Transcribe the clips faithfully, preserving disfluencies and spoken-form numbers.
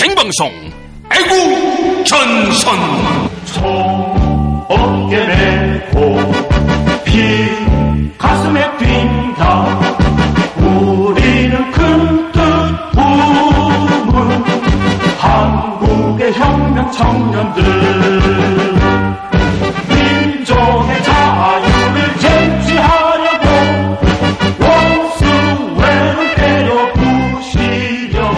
생방송 애국전선. 총 어깨 메고 피 가슴에 뛴다. 우리는 큰 뜻 품은 한국의 혁명 청년들, 민족의 자유를 쟁취하려고 원수회를 때려 부시려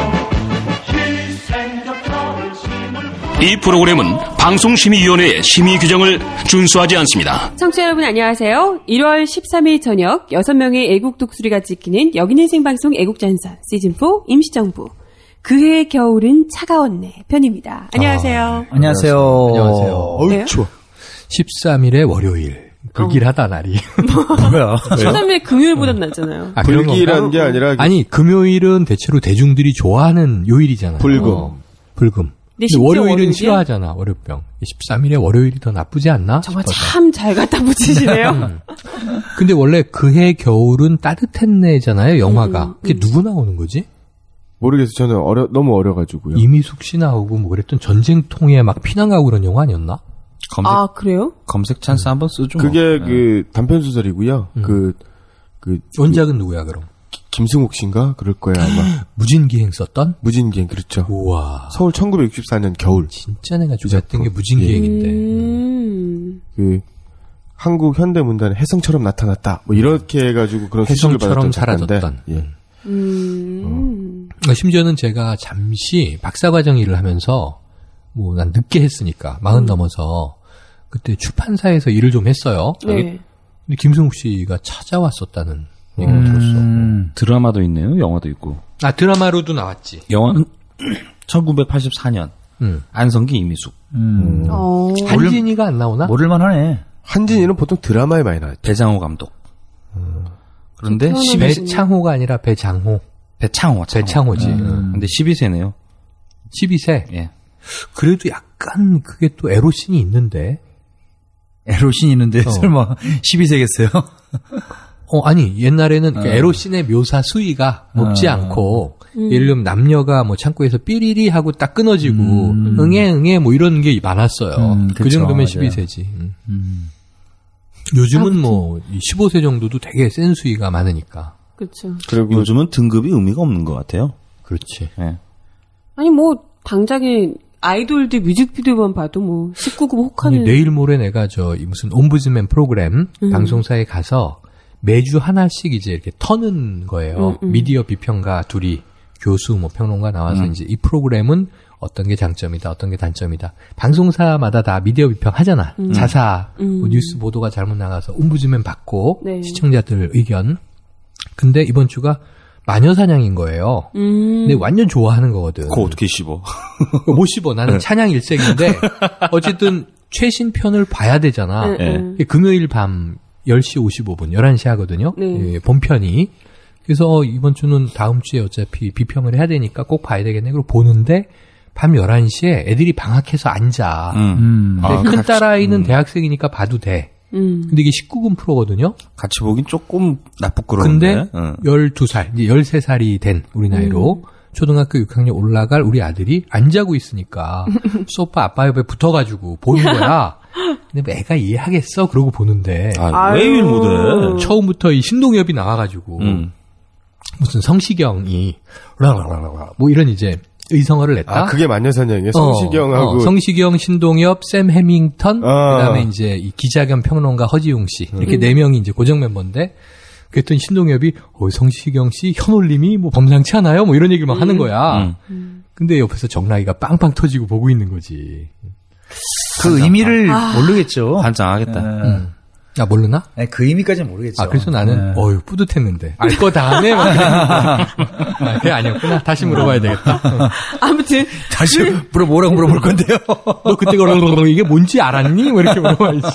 희생적 결심을. 이 프로그램은 방송심의위원회의 심의 규정을 준수하지 않습니다. 청취자 여러분 안녕하세요. 일월 십삼일 저녁 여섯 명의 애국 독수리가 지키는 여기는 생방송 애국전선 시즌사 임시정부. 그해의 겨울은 차가웠네 편입니다. 안녕하세요. 아, 안녕하세요. 안녕하세요. 어우, 추워. 십삼일에 월요일. 불길하다, 어. 날이. 뭐야? 십삼일 금요일보단 낫잖아요. 아, 불길한 게 아니라. 아니, 금요일은 대체로 대중들이 좋아하는 요일이잖아요. 불금. 어, 불금. 근데 근데 월요일은 월요일이야? 싫어하잖아, 월요병. 십삼일에 월요일이 더 나쁘지 않나? 정말 싶어서. 참 잘 갖다 붙이시네요. 근데 원래 그해 겨울은 따뜻했네잖아요, 영화가. 음, 그게 누구 나오는 거지? 모르겠어요. 저는 어려, 너무 어려가지고요. 이미숙 씨 나오고 뭐 그랬던 전쟁통에 막 피난 가고 그런 영화 아니었나? 검색, 아 그래요? 검색 찬스 한번 쓰죠. 그게 뭐. 그 단편소설이고요. 음. 그, 그. 원작은 누구야, 그럼? 김승욱 씨인가? 그럴 거예요, 아마. 무진기행 썼던? 무진기행, 그렇죠. 우와. 서울 천구백육십사년 겨울. 진짜 내가 좋아했던 게 무진기행인데. 음. 그, 한국 현대문단의 혜성처럼 나타났다. 뭐 이렇게 해가지고 그런 수식을 혜성처럼 받았던 작가인데. 사라졌던. 예. 음. 어. 심지어는 제가 잠시 박사과정 일을 하면서 뭐 난 늦게 했으니까 마흔 음. 넘어서 그때 출판사에서 일을 좀 했어요. 네. 근데 김승욱 씨가 찾아왔었다는 얘기를 음, 들었어. 드라마도 있네요. 영화도 있고. 아 드라마로도 나왔지. 영화는 천구백팔십사년 음. 안성기 이미숙. 음. 어. 한진이가 안 나오나? 모를만 하네. 한진이는 보통 드라마에 많이 나왔죠. 배장호 감독. 음. 그런데 태어나는 십이 배창호가 아니라 배장호. 배창호. 배창호지. 음. 음. 근데 십이 세네요. 십이 세. 예. 그래도 약간 그게 또 에로씬이 있는데. 에로씬 있는데 어. 설마 십이 세겠어요? 어 아니 옛날에는 어. 그 에로씬의 묘사 수위가 높지 어. 않고 음. 예를 들면 남녀가 뭐 창고에서 삐리리 하고 딱 끊어지고 음. 응애 응애 뭐 이런 게 많았어요. 음, 그 그쵸, 정도면 맞아요. 십이 세지. 음. 음. 요즘은 뭐 십오 세 정도도 되게 센 수위가 많으니까. 그렇죠. 그리고 요즘은 등급이 의미가 없는 것 같아요. 그렇지. 예. 아니 뭐 당장에 아이돌들 뮤직비디오만 봐도 뭐 십구 금 혹하는. 아니, 내일 모레 내가 저 이 무슨 옴부즈맨 프로그램 음. 방송사에 가서 매주 하나씩 이제 이렇게 터는 거예요. 음, 음. 미디어 비평가 둘이 교수 뭐 평론가 나와서 음. 이제 이 프로그램은 어떤 게 장점이다, 어떤 게 단점이다. 방송사마다 다 미디어 비평 하잖아. 음. 자사 음. 뭐 뉴스 보도가 잘못 나가서 옴부즈맨 받고 네. 시청자들 의견. 근데 이번 주가 마녀사냥인 거예요. 음. 근데 완전 좋아하는 거거든. 그거 어떻게 씹어? 못 씹어. 나는 찬양 일색인데 어쨌든 최신 편을 봐야 되잖아. 응, 예. 응. 금요일 밤 열 시 오십오 분, 열한 시 하거든요. 네. 예, 본편이. 그래서 이번 주는 다음 주에 어차피 비평을 해야 되니까 꼭 봐야 되겠네. 그리고 보는데 밤 열한 시에 애들이 방학해서 앉아. 음. 음. 근데 아, 큰 같이, 딸아이는 음. 대학생이니까 봐도 돼. 음. 근데 이게 십구 금 프로거든요. 같이 보긴 조금 나쁘끄러운데. 근데 응. 열두 살, 이제 열세 살이 된 우리 나이로 초등학교 육 학년 올라갈 우리 아들이 안 자고 있으니까 소파 아빠 옆에 붙어가지고 보는 거야. 근데 애가 이해하겠어? 그러고 보는데 아, 왜 이해를 못해? 처음부터 이 신동엽이 나와가지고 음. 무슨 성시경이 라라라라 뭐 이런 이제 의성어를 냈다. 아, 그게 마녀사냥이에요? 성시경하고. 어, 어, 성시경, 신동엽, 샘 해밍턴, 아. 그다음에 이제 이 기자 겸 평론가 허지웅 씨 이렇게 음. 네 명이 이제 고정 멤버인데 그랬더니 신동엽이 어, 성시경 씨 현올림이 뭐 범상치 않아요? 뭐 이런 얘기를 막 하는 거야. 음. 근데 옆에서 정락이가 빵빵 터지고 보고 있는 거지. 그 의미를 아. 모르겠죠. 반장하겠다. 예. 음. 아 모르나? 아니, 그 의미까지는 모르겠죠. 아 그래서 나는 예. 어유 뿌듯했는데 알 거 다 하네. 막 그랬는데. 아, 그게 아니었구나. 다시 물어봐야 되겠다. 아무튼 다시 물어 뭐라고 물어볼 건데요. 너 그때 그런 이게 뭔지 알았니? 뭐 이렇게 물어봐야지.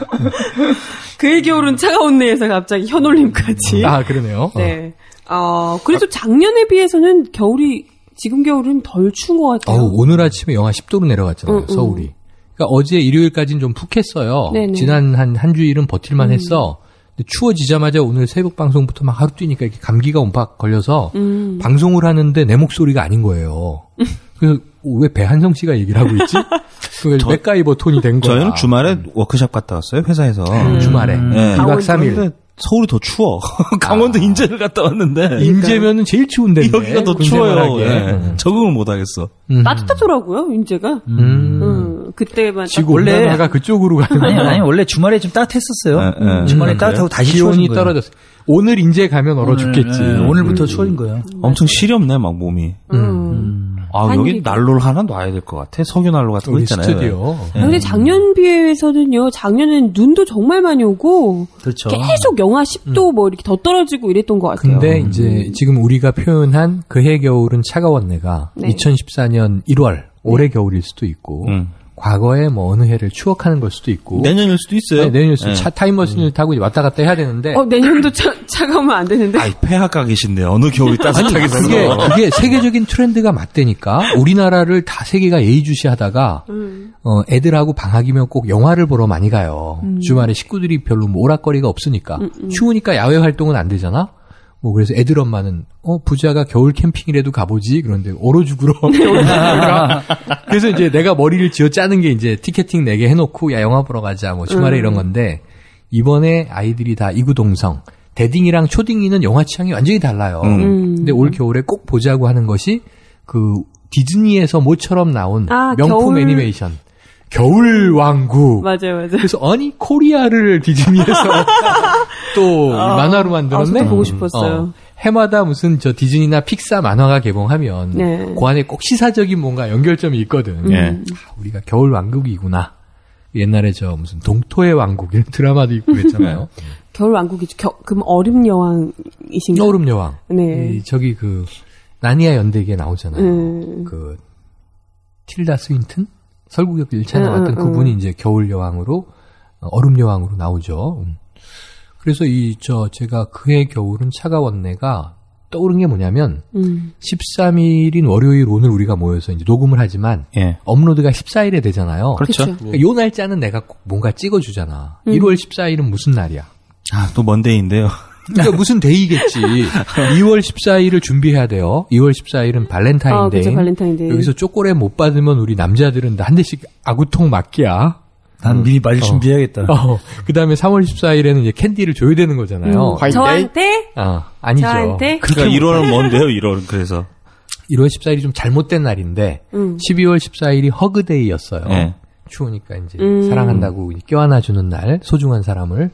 그의 겨울은 차가웠네에서 갑자기 현올림까지. 아 그러네요. 네. 어 그래도 작년에 비해서는 겨울이 지금 겨울은 덜 추운 것 같아요. 어우, 오늘 아침에 영하 십 도로 내려갔잖아요, 응, 응. 서울이. 그러니까 어제 일요일까지는 좀 푹 했어요. 네네. 지난 한, 한 주일은 버틸만 음. 했어. 근데 추워지자마자 오늘 새벽 방송부터 막 하루 뛰니까 이렇게 감기가 옴박 걸려서 음. 방송을 하는데 내 목소리가 아닌 거예요. 그래서 왜 배한성 씨가 얘기를 하고 있지? 그게 맥가이버 톤이 된 거야. 저희는 주말에 워크숍 갔다 왔어요, 회사에서. 음. 주말에. 네. 이 박 삼 일. 근데 서울이 더 추워. 강원도 아. 인제를 갔다 왔는데. 인제면은 제일 추운 데인데. 여기가 더 추워요. 예. 음. 적응을 못 하겠어. 음. 따뜻하더라고요, 인제가. 음. 음. 그때만. 지구 온난화가 그쪽으로 가는 아니, 아니, 원래 주말에 좀 따뜻했었어요. 네, 네. 주말에 음. 따뜻하고 다시 기온이 떨어졌어요. 오늘 인제 가면 얼어 죽겠지. 네, 오늘부터 음. 추워진 거예요. 엄청 시렵네, 막 몸이. 음. 음. 아, 여기 난로를 하나 놔야 될 것 같아. 석유 난로 같은 거 있잖아요. 스튜디오. 네. 근데 작년 비해서는요, 작년엔 눈도 정말 많이 오고. 그렇죠. 계속 영하 십 도 음. 뭐 이렇게 더 떨어지고 이랬던 것 같아요. 근데 이제 지금 우리가 표현한 그해 겨울은 차가웠네가 네. 이천십사 년 일월, 올해 네. 겨울일 수도 있고. 음. 과거에 뭐 어느 해를 추억하는 걸 수도 있고 내년일 수도 있어요. 네, 내년일 수도. 네. 차 타임머신을 음. 타고 왔다 갔다 해야 되는데. 어 내년도 차, 차가우면 안 되는데. 아이 폐하가 계신데 어느 겨울이 따뜻하겠어요. 그게 그게 세계적인 트렌드가 맞대니까 우리나라를 다 세계가 예의주시하다가 음. 어 애들하고 방학이면 꼭 영화를 보러 많이 가요. 음. 주말에 식구들이 별로 뭐 오락거리가 없으니까 음, 음. 추우니까 야외 활동은 안 되잖아. 뭐 그래서 애들 엄마는 어 부자가 겨울 캠핑이라도 가보지 그런데 얼어 죽으러 그래서 이제 내가 머리를 쥐어 짜는 게 이제 티켓팅 내게 해놓고 야 영화 보러 가자 뭐 주말에 음. 이런 건데 이번에 아이들이 다 이구동성 대딩이랑 초딩이는 영화 취향이 완전히 달라요. 음. 근데 올 겨울에 꼭 보자고 하는 것이 그 디즈니에서 모처럼 나온 아, 명품 겨울... 애니메이션. 겨울 왕국. 맞아요, 맞아요. 그래서 아니 코리아를 디즈니에서 또 아, 만화로 만들었네. 아, 보고 싶었어요. 어, 해마다 무슨 저 디즈니나 픽사 만화가 개봉하면 네. 그 안에 꼭 시사적인 뭔가 연결점이 있거든. 네. 아, 우리가 겨울 왕국이구나. 옛날에 저 무슨 동토의 왕국 이런 드라마도 있고 그랬잖아요. 겨울 왕국이죠. 겨, 그럼 얼음 여왕이신가요? 얼음 여왕. 네. 이, 저기 그 나니아 연대기에 나오잖아요. 음. 그 틸다 스윈튼? 설국역 일 차 나왔던 음, 음, 그분이 이제 겨울 여왕으로 얼음 여왕으로 나오죠. 그래서 이 저 제가 그해 겨울은 차가웠네가 떠오른 게 뭐냐면 음. 십삼 일인 월요일 오늘 우리가 모여서 이제 녹음을 하지만 예. 업로드가 십사 일에 되잖아요. 그렇죠. 그러니까 요 날짜는 내가 꼭 뭔가 찍어주잖아. 음. 일월 십사 일은 무슨 날이야? 아, 또 먼데이인데요. 그러니까 무슨 데이겠지. 이월 십사 일을 준비해야 돼요. 이월 십사 일은 발렌타인데이. 아, 그렇죠. 발렌타인데이. 여기서 초콜릿 못 받으면 우리 남자들은 한 대씩 아구통 맞기야. 난 미리 빨리 어. 준비해야겠다. 어. 그 다음에 삼월 십사 일에는 이제 캔디를 줘야 되는 거잖아요. 음. 저한테? 어, 아니죠. 저한테? 그러니까 일월은 뭔데요, 일월은 그래서. 일월 십사 일이 좀 잘못된 날인데, 음. 십이월 십사 일이 허그데이였어요. 네. 추우니까 이제 음. 사랑한다고 껴안아주는 날, 소중한 사람을.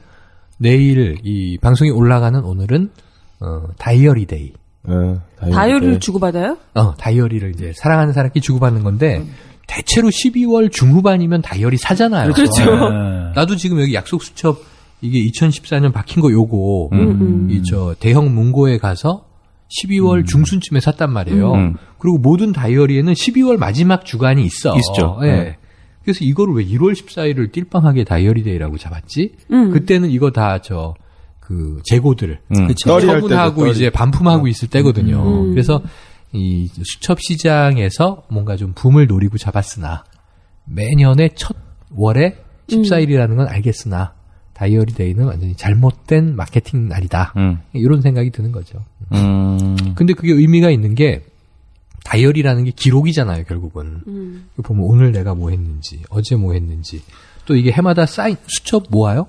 내일 이 방송이 올라가는 오늘은 어, 다이어리 데이. 네, 다이어리 다이어리를 주고받아요? 어, 다이어리를 이제 사랑하는 사람끼리 주고받는 건데 음. 대체로 십이월 중후반이면 다이어리 사잖아요. 그렇죠. 네. 나도 지금 여기 약속 수첩 이게 이천십사 년 박힌 거 요거 음. 이 저 대형 문고에 가서 십이월 음. 중순쯤에 샀단 말이에요. 음. 그리고 모든 다이어리에는 십이월 마지막 주간이 있어. 있죠. 예. 네. 그래서 이거를 왜 일월 십사 일을 띨빵하게 다이어리데이라고 잡았지? 음. 그때는 이거 다 저 그 재고들 음. 처분하고 이제 반품하고 음. 있을 때거든요. 음. 그래서 이 수첩 시장에서 뭔가 좀 붐을 노리고 잡았으나 매년의 첫 월에 십사 일이라는 건 알겠으나 다이어리데이는 완전히 잘못된 마케팅 날이다. 음. 이런 생각이 드는 거죠. 음. 근데 그게 의미가 있는 게 다이어리라는 게 기록이잖아요, 결국은. 음. 보면 오늘 내가 뭐 했는지, 어제 뭐 했는지. 또 이게 해마다 쌓인, 수첩 모아요?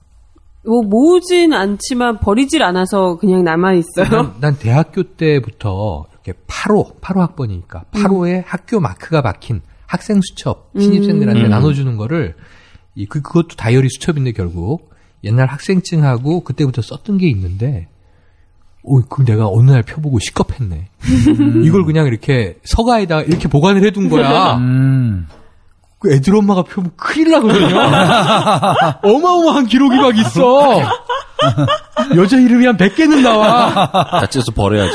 뭐, 모으진 않지만 버리질 않아서 그냥 남아있어요. 난, 난 대학교 때부터 이렇게 팔 호, 팔 호 학번이니까, 팔 호에 음. 학교 마크가 박힌 학생 수첩, 신입생들한테 음. 나눠주는 거를, 이, 그, 그것도 다이어리 수첩인데 결국, 옛날 학생증하고 그때부터 썼던 게 있는데, 오, 그 내가 어느 날 펴보고 시겁했네. 음. 이걸 그냥 이렇게 서가에다가 이렇게 보관을 해둔 거야. 음. 그 애들 엄마가 펴보면 큰일 나거든요. 어마어마한 기록이 막 있어. 여자 이름이 한 백 개는 나와. 다 찢어서 버려야죠.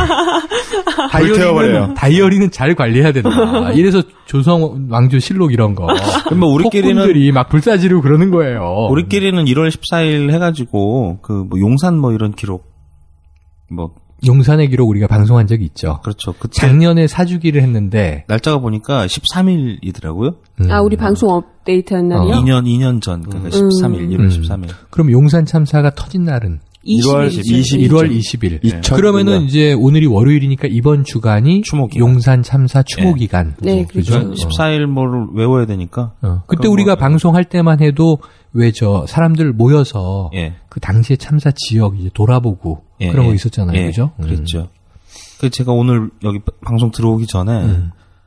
다이어리는, 다이어리는 잘 관리해야 된다. 이래서 조선 왕조 실록 이런 거. 그럼 뭐 우리끼리는. 폭군들이 막 불사지르고 그러는 거예요. 우리끼리는 일월 십사 일 해가지고, 그 뭐 용산 뭐 이런 기록, 뭐 용산의 기록 우리가 방송한 적이 있죠. 그렇죠. 그때 작년에 사주기를 했는데 날짜가 보니까 십삼 일이더라고요. 음. 아, 우리 방송 업데이트한 날이요? 어. 이 년 이 년 전 그러니까 음. 십삼 일, 일월 십삼 일. 그럼 용산 참사가 터진 날은 일월 이십일. 이십일. 일월 이십일. 이천구 년. 그러면은 이제 오늘이 월요일이니까 이번 주간이 추모기간. 용산 참사 추모기간. 네, 그렇죠. 그죠? 십사일 뭐를 외워야 되니까. 어. 그때 그런 우리가 거- 방송할 때만 해도 왜 저 사람들 모여서 예. 그 당시의 참사 지역 이제 돌아보고 예, 그런 거 예. 있었잖아요. 예, 그죠? 음. 그랬죠. 그 제가 오늘 여기 방송 들어오기 전에 음.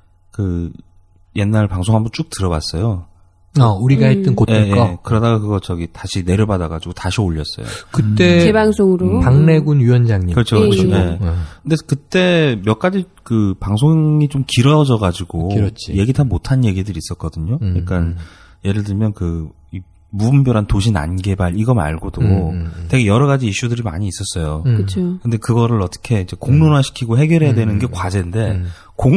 그 옛날 방송 한번 쭉 들어봤어요. 어, 우리가 했던 음. 그때 예, 거. 예. 그러다가 그거 저기 다시 내려받아가지고 다시 올렸어요. 그때 재방송으로. 박래군 위원장님. 그렇죠, 예, 그렇죠. 예. 예. 어. 근데 그때 몇 가지 그 방송이 좀 길어져가지고 길었지. 얘기 다 못한 얘기들이 있었거든요. 음, 그러니까 음. 예를 들면 그 이 무분별한 도시 난개발 이거 말고도 음, 음, 음. 되게 여러 가지 이슈들이 많이 있었어요. 음. 그렇죠. 근데 그거를 어떻게 이제 공론화시키고 해결해야 되는 게 과제인데 음.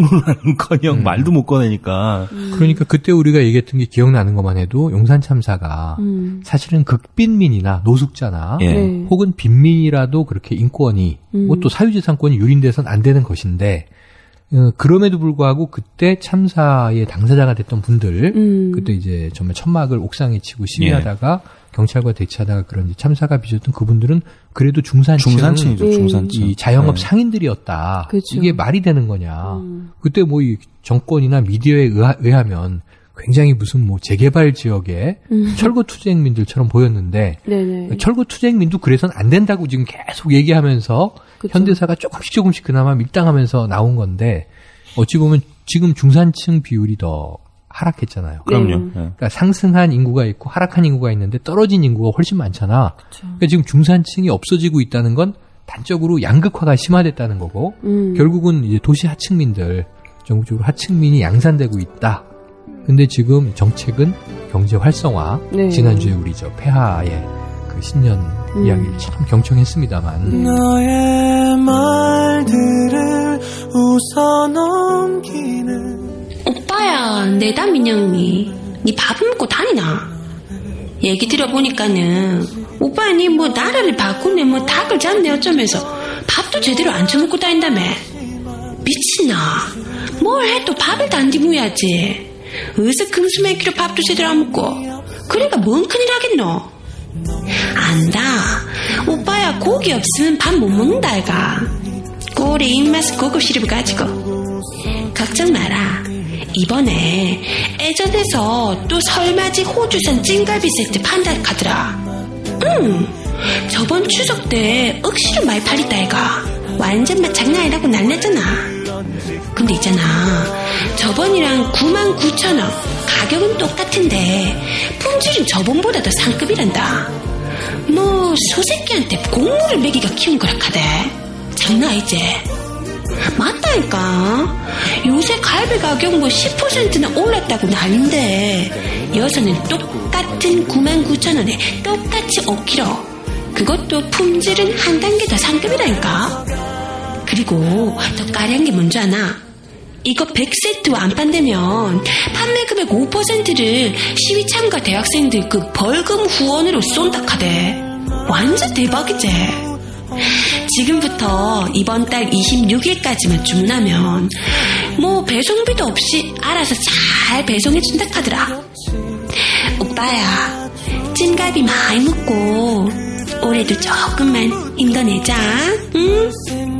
공론화는커녕 말도 못 꺼내니까 그러니까 그때 우리가 얘기했던 게 기억나는 것만 해도 용산 참사가 음. 사실은 극빈민이나 노숙자나 예. 네. 혹은 빈민이라도 그렇게 인권이 음. 뭐 또 사유재산권이 유린돼서는 안 되는 것인데 어, 그럼에도 불구하고 그때 참사의 당사자가 됐던 분들 음. 그때 이제 정말 천막을 옥상에 치고 시위하다가 경찰과 대치하다가 그런 이제 참사가 빚었던 그분들은 그래도 중산층 중산층이죠, 예. 중산층. 이 자영업 네. 상인들이었다. 그렇죠. 이게 말이 되는 거냐. 음. 그때 뭐 이 정권이나 미디어에 의하, 의하면 굉장히 무슨 뭐 재개발 지역의 음. 철거 투쟁민들처럼 보였는데 네네. 철거 투쟁민도 그래서는 안 된다고 지금 계속 얘기하면서 그쵸. 현대사가 조금씩 조금씩 그나마 밀당하면서 나온 건데 어찌 보면 지금 중산층 비율이 더 하락했잖아요. 그럼요. 네. 예. 그러니까 상승한 인구가 있고 하락한 인구가 있는데 떨어진 인구가 훨씬 많잖아. 그러니까 지금 중산층이 없어지고 있다는 건 단적으로 양극화가 심화됐다는 거고 음. 결국은 이제 도시 하층민들 전국적으로 하층민이 양산되고 있다. 근데 지금 정책은 경제 활성화. 네. 지난주에 우리 저 폐하의 그 신년 음. 이야기를 참 경청했습니다만 너의 말들을 웃어 넘기는 오빠야, 내다 민영이. 니 밥은 먹고 다니나? 얘기 들어보니까는 오빠야 니 뭐 나라를 바꾸네 뭐 닭을 잡네 어쩌면서 밥도 제대로 안 처먹고 다닌다며. 미친나. 뭘 해도 밥을 단디무야지. 어디서 금수맥기로 밥도 제대로 안 먹고. 그러니까 뭔 큰일 하겠노. 안다. 오빠야 고기 없으면 밥 못 먹는다 아이가. 꼴에 입맛 고급 시럽을 가지고. 걱정 마라. 이번에 애전에서 또 설맞이 호주산 찐갈비 세트 판다 카더라. 응. 저번 추석 때 억시로 많이 팔렸다 아이가. 완전 맛 장난 아니라고 난리났잖아. 근데 있잖아. 저번이랑 구만 구천 원. 가격은 똑같은데 품질은 저번보다 더 상급이란다. 뭐 소새끼한테 곡물을 먹이가 키운 거라 카대. 장난 아니지? 맞다니까. 요새 갈비 가격 뭐 십 퍼센트나 올랐다고 난린데 여기서는 똑같은 구만 구천 원에 똑같이 오 킬로그램. 그것도 품질은 한 단계 더 상급이라니까. 그리고 더 까리한 게 뭔지 아나? 이거 백 세트와 안 판다면 판매 금액 오 퍼센트를 시위 참가 대학생들 그 벌금 후원으로 쏜다 카대. 완전 대박이지? 지금부터 이번 달 이십육 일까지만 주문하면 뭐 배송비도 없이 알아서 잘 배송해준다 카더라. 오빠야, 찜갈비 많이 먹고 올해도 조금만 힘내자. 응?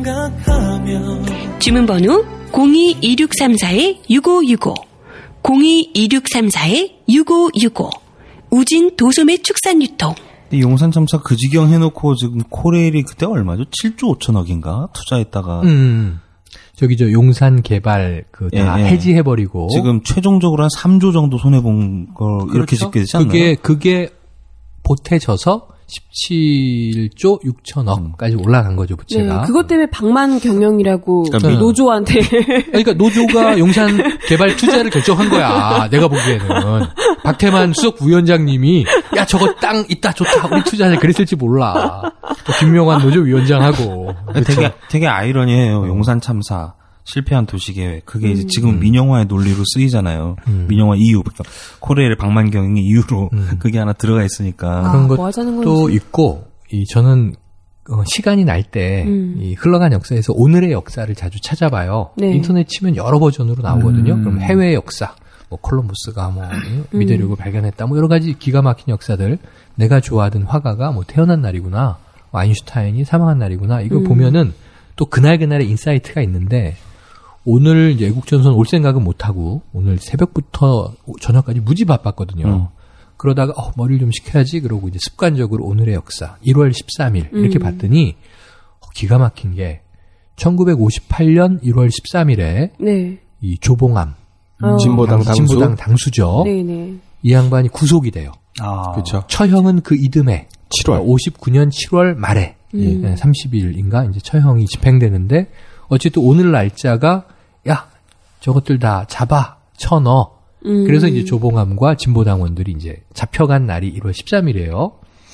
주문번호 공이 이육삼사 육오육오 공이 이육삼사 육오육오 우진 도소매 축산유통. 이 용산 참사 그 지경 해놓고 지금 코레일이 그때 얼마죠? 칠조 오천억인가 투자했다가 음. 저기 저 용산 개발 그 다 예, 예. 해지해버리고 지금 최종적으로 한 삼조 정도 손해 본 걸 이렇게 그렇죠? 짓게 되지 않나요? 그게 그게 보태져서 십칠조 육천억까지 올라간 거죠 네, 부채가. 그것 때문에 방만 경영이라고 그러니까 그 미- 노조한테 그러니까 노조가 용산 개발 투자를 결정한 거야. 내가 보기에는 박태만 수석 부위원장님이 야 저거 땅 있다 좋다 우리 투자하자 그랬을지 몰라. 또 김명환 노조 위원장하고 되게 되게 아이러니해요. 용산 참사 실패한 도시계획 그게 이제 지금 음. 민영화의 논리로 쓰이잖아요. 음. 민영화 이유 그러니까 코레일의 방만경영의 이유로 음. 그게 하나 들어가 있으니까 아, 그런 뭐 하자는 것도 건지. 있고 이 저는 어, 시간이 날 때 음. 이 흘러간 역사에서 오늘의 역사를 자주 찾아봐요. 네. 인터넷 치면 여러 버전으로 나오거든요. 음. 그럼 해외 역사, 뭐 콜럼버스가 뭐 미대륙을 발견했다, 뭐 여러 가지 기가 막힌 역사들. 내가 좋아하던 화가가 뭐 태어난 날이구나. 아인슈타인이 사망한 날이구나. 이거 음. 보면은 또 그날 그날의 인사이트가 있는데 오늘 이제 애국전선 올 생각은 못하고 오늘 새벽부터 저녁까지 무지 바빴거든요. 음. 그러다가 어, 머리를 좀 식혀야지 그러고 이제 습관적으로 오늘의 역사 일월 십삼일 이렇게 음. 봤더니 어, 기가 막힌 게 천구백오십팔년 일월 십삼일에 네. 이 조봉암 어. 진보당 당수. 진보당 당수죠. 네네. 이 양반이 구속이 돼요. 아. 그렇죠. 처형은 그 이듬해 칠월. 오십구년 칠월 말에 음. 예, 삼십일인가 이제 처형이 집행되는데 어쨌든 오늘 날짜가 야 저것들 다 잡아 쳐넣어. 음. 그래서 이제 조봉암과 진보당원들이 이제 잡혀간 날이 일월 십삼일이에요.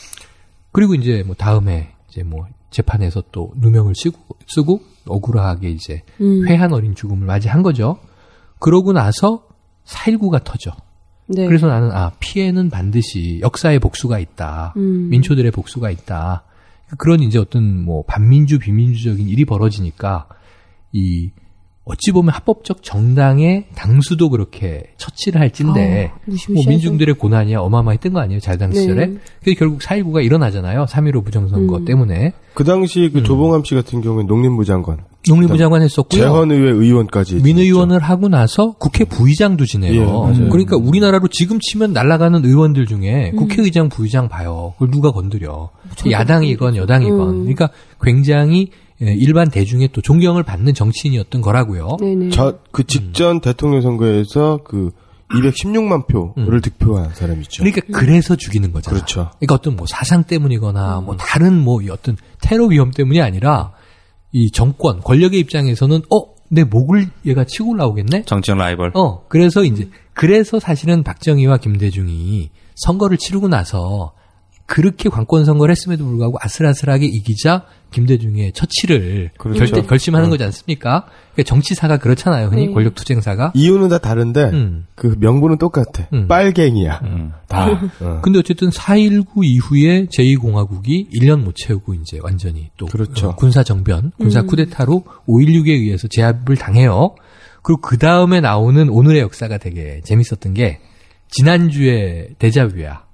그리고 이제 뭐 다음에 이제 뭐 재판에서 또 누명을 쓰고, 쓰고 억울하게 이제 음. 회한 어린 죽음을 맞이한 거죠. 그러고 나서 사일구가 터져. 네. 그래서 나는 아 피해는 반드시 역사의 복수가 있다. 음. 민초들의 복수가 있다. 그런 이제 어떤 뭐 반민주 비민주적인 일이 벌어지니까 이 어찌 보면 합법적 정당의 당수도 그렇게 처치를 할진데 아, 뭐 무시무시하죠. 민중들의 고난이 어마어마했던 거 아니에요 자유당 시절에. 네. 그래서 결국 사일구가 일어나잖아요. 삼일오 부정선거 음. 때문에. 그 당시 그 조봉암 씨 같은 경우는 농림부 장관, 농림부 장관 했었고요. 재헌의회 의원까지 민의원을 하고 나서 국회 부의장도 지내요. 예, 맞아요. 그러니까 우리나라로 지금 치면 날아가는 의원들 중에 음. 국회의장, 부의장 봐요. 그걸 누가 건드려. 저도 야당이건 여당이건. 음. 그러니까 굉장히 일반 대중의 또 존경을 받는 정치인이었던 거라고요. 네네. 저 그 직전 대통령 선거에서 그 이백십육만 표를 음. 득표한 사람이죠. 그러니까 그래서 죽이는 거잖아요. 그렇죠. 그러니까 어떤 뭐 사상 때문이거나 뭐 다른 뭐 어떤 테러 위험 때문이 아니라 이 정권, 권력의 입장에서는 어, 내 목을 얘가 치고 올라오겠네? 정치적 라이벌. 어, 그래서 이제, 그래서 사실은 박정희와 김대중이 선거를 치르고 나서 그렇게 관권 선거를 했음에도 불구하고 아슬아슬하게 이기자 김대중의 처치를 그렇죠. 결대, 결심하는 어. 거지 않습니까? 그러니까 정치사가 그렇잖아요. 흔히 네. 권력 투쟁사가. 이유는 다 다른데 음. 그 명분은 똑같아. 음. 빨갱이야. 음. 다. 어. 근데 어쨌든 사일구 이후에 제이 공화국이 일 년 못 채우고 이제 완전히 또 그렇죠. 어, 군사 정변, 군사 음. 쿠데타로 오일육에 의해서 제압을 당해요. 그리고 그 다음에 나오는 오늘의 역사가 되게 재밌었던 게 지난주에 데자뷰야.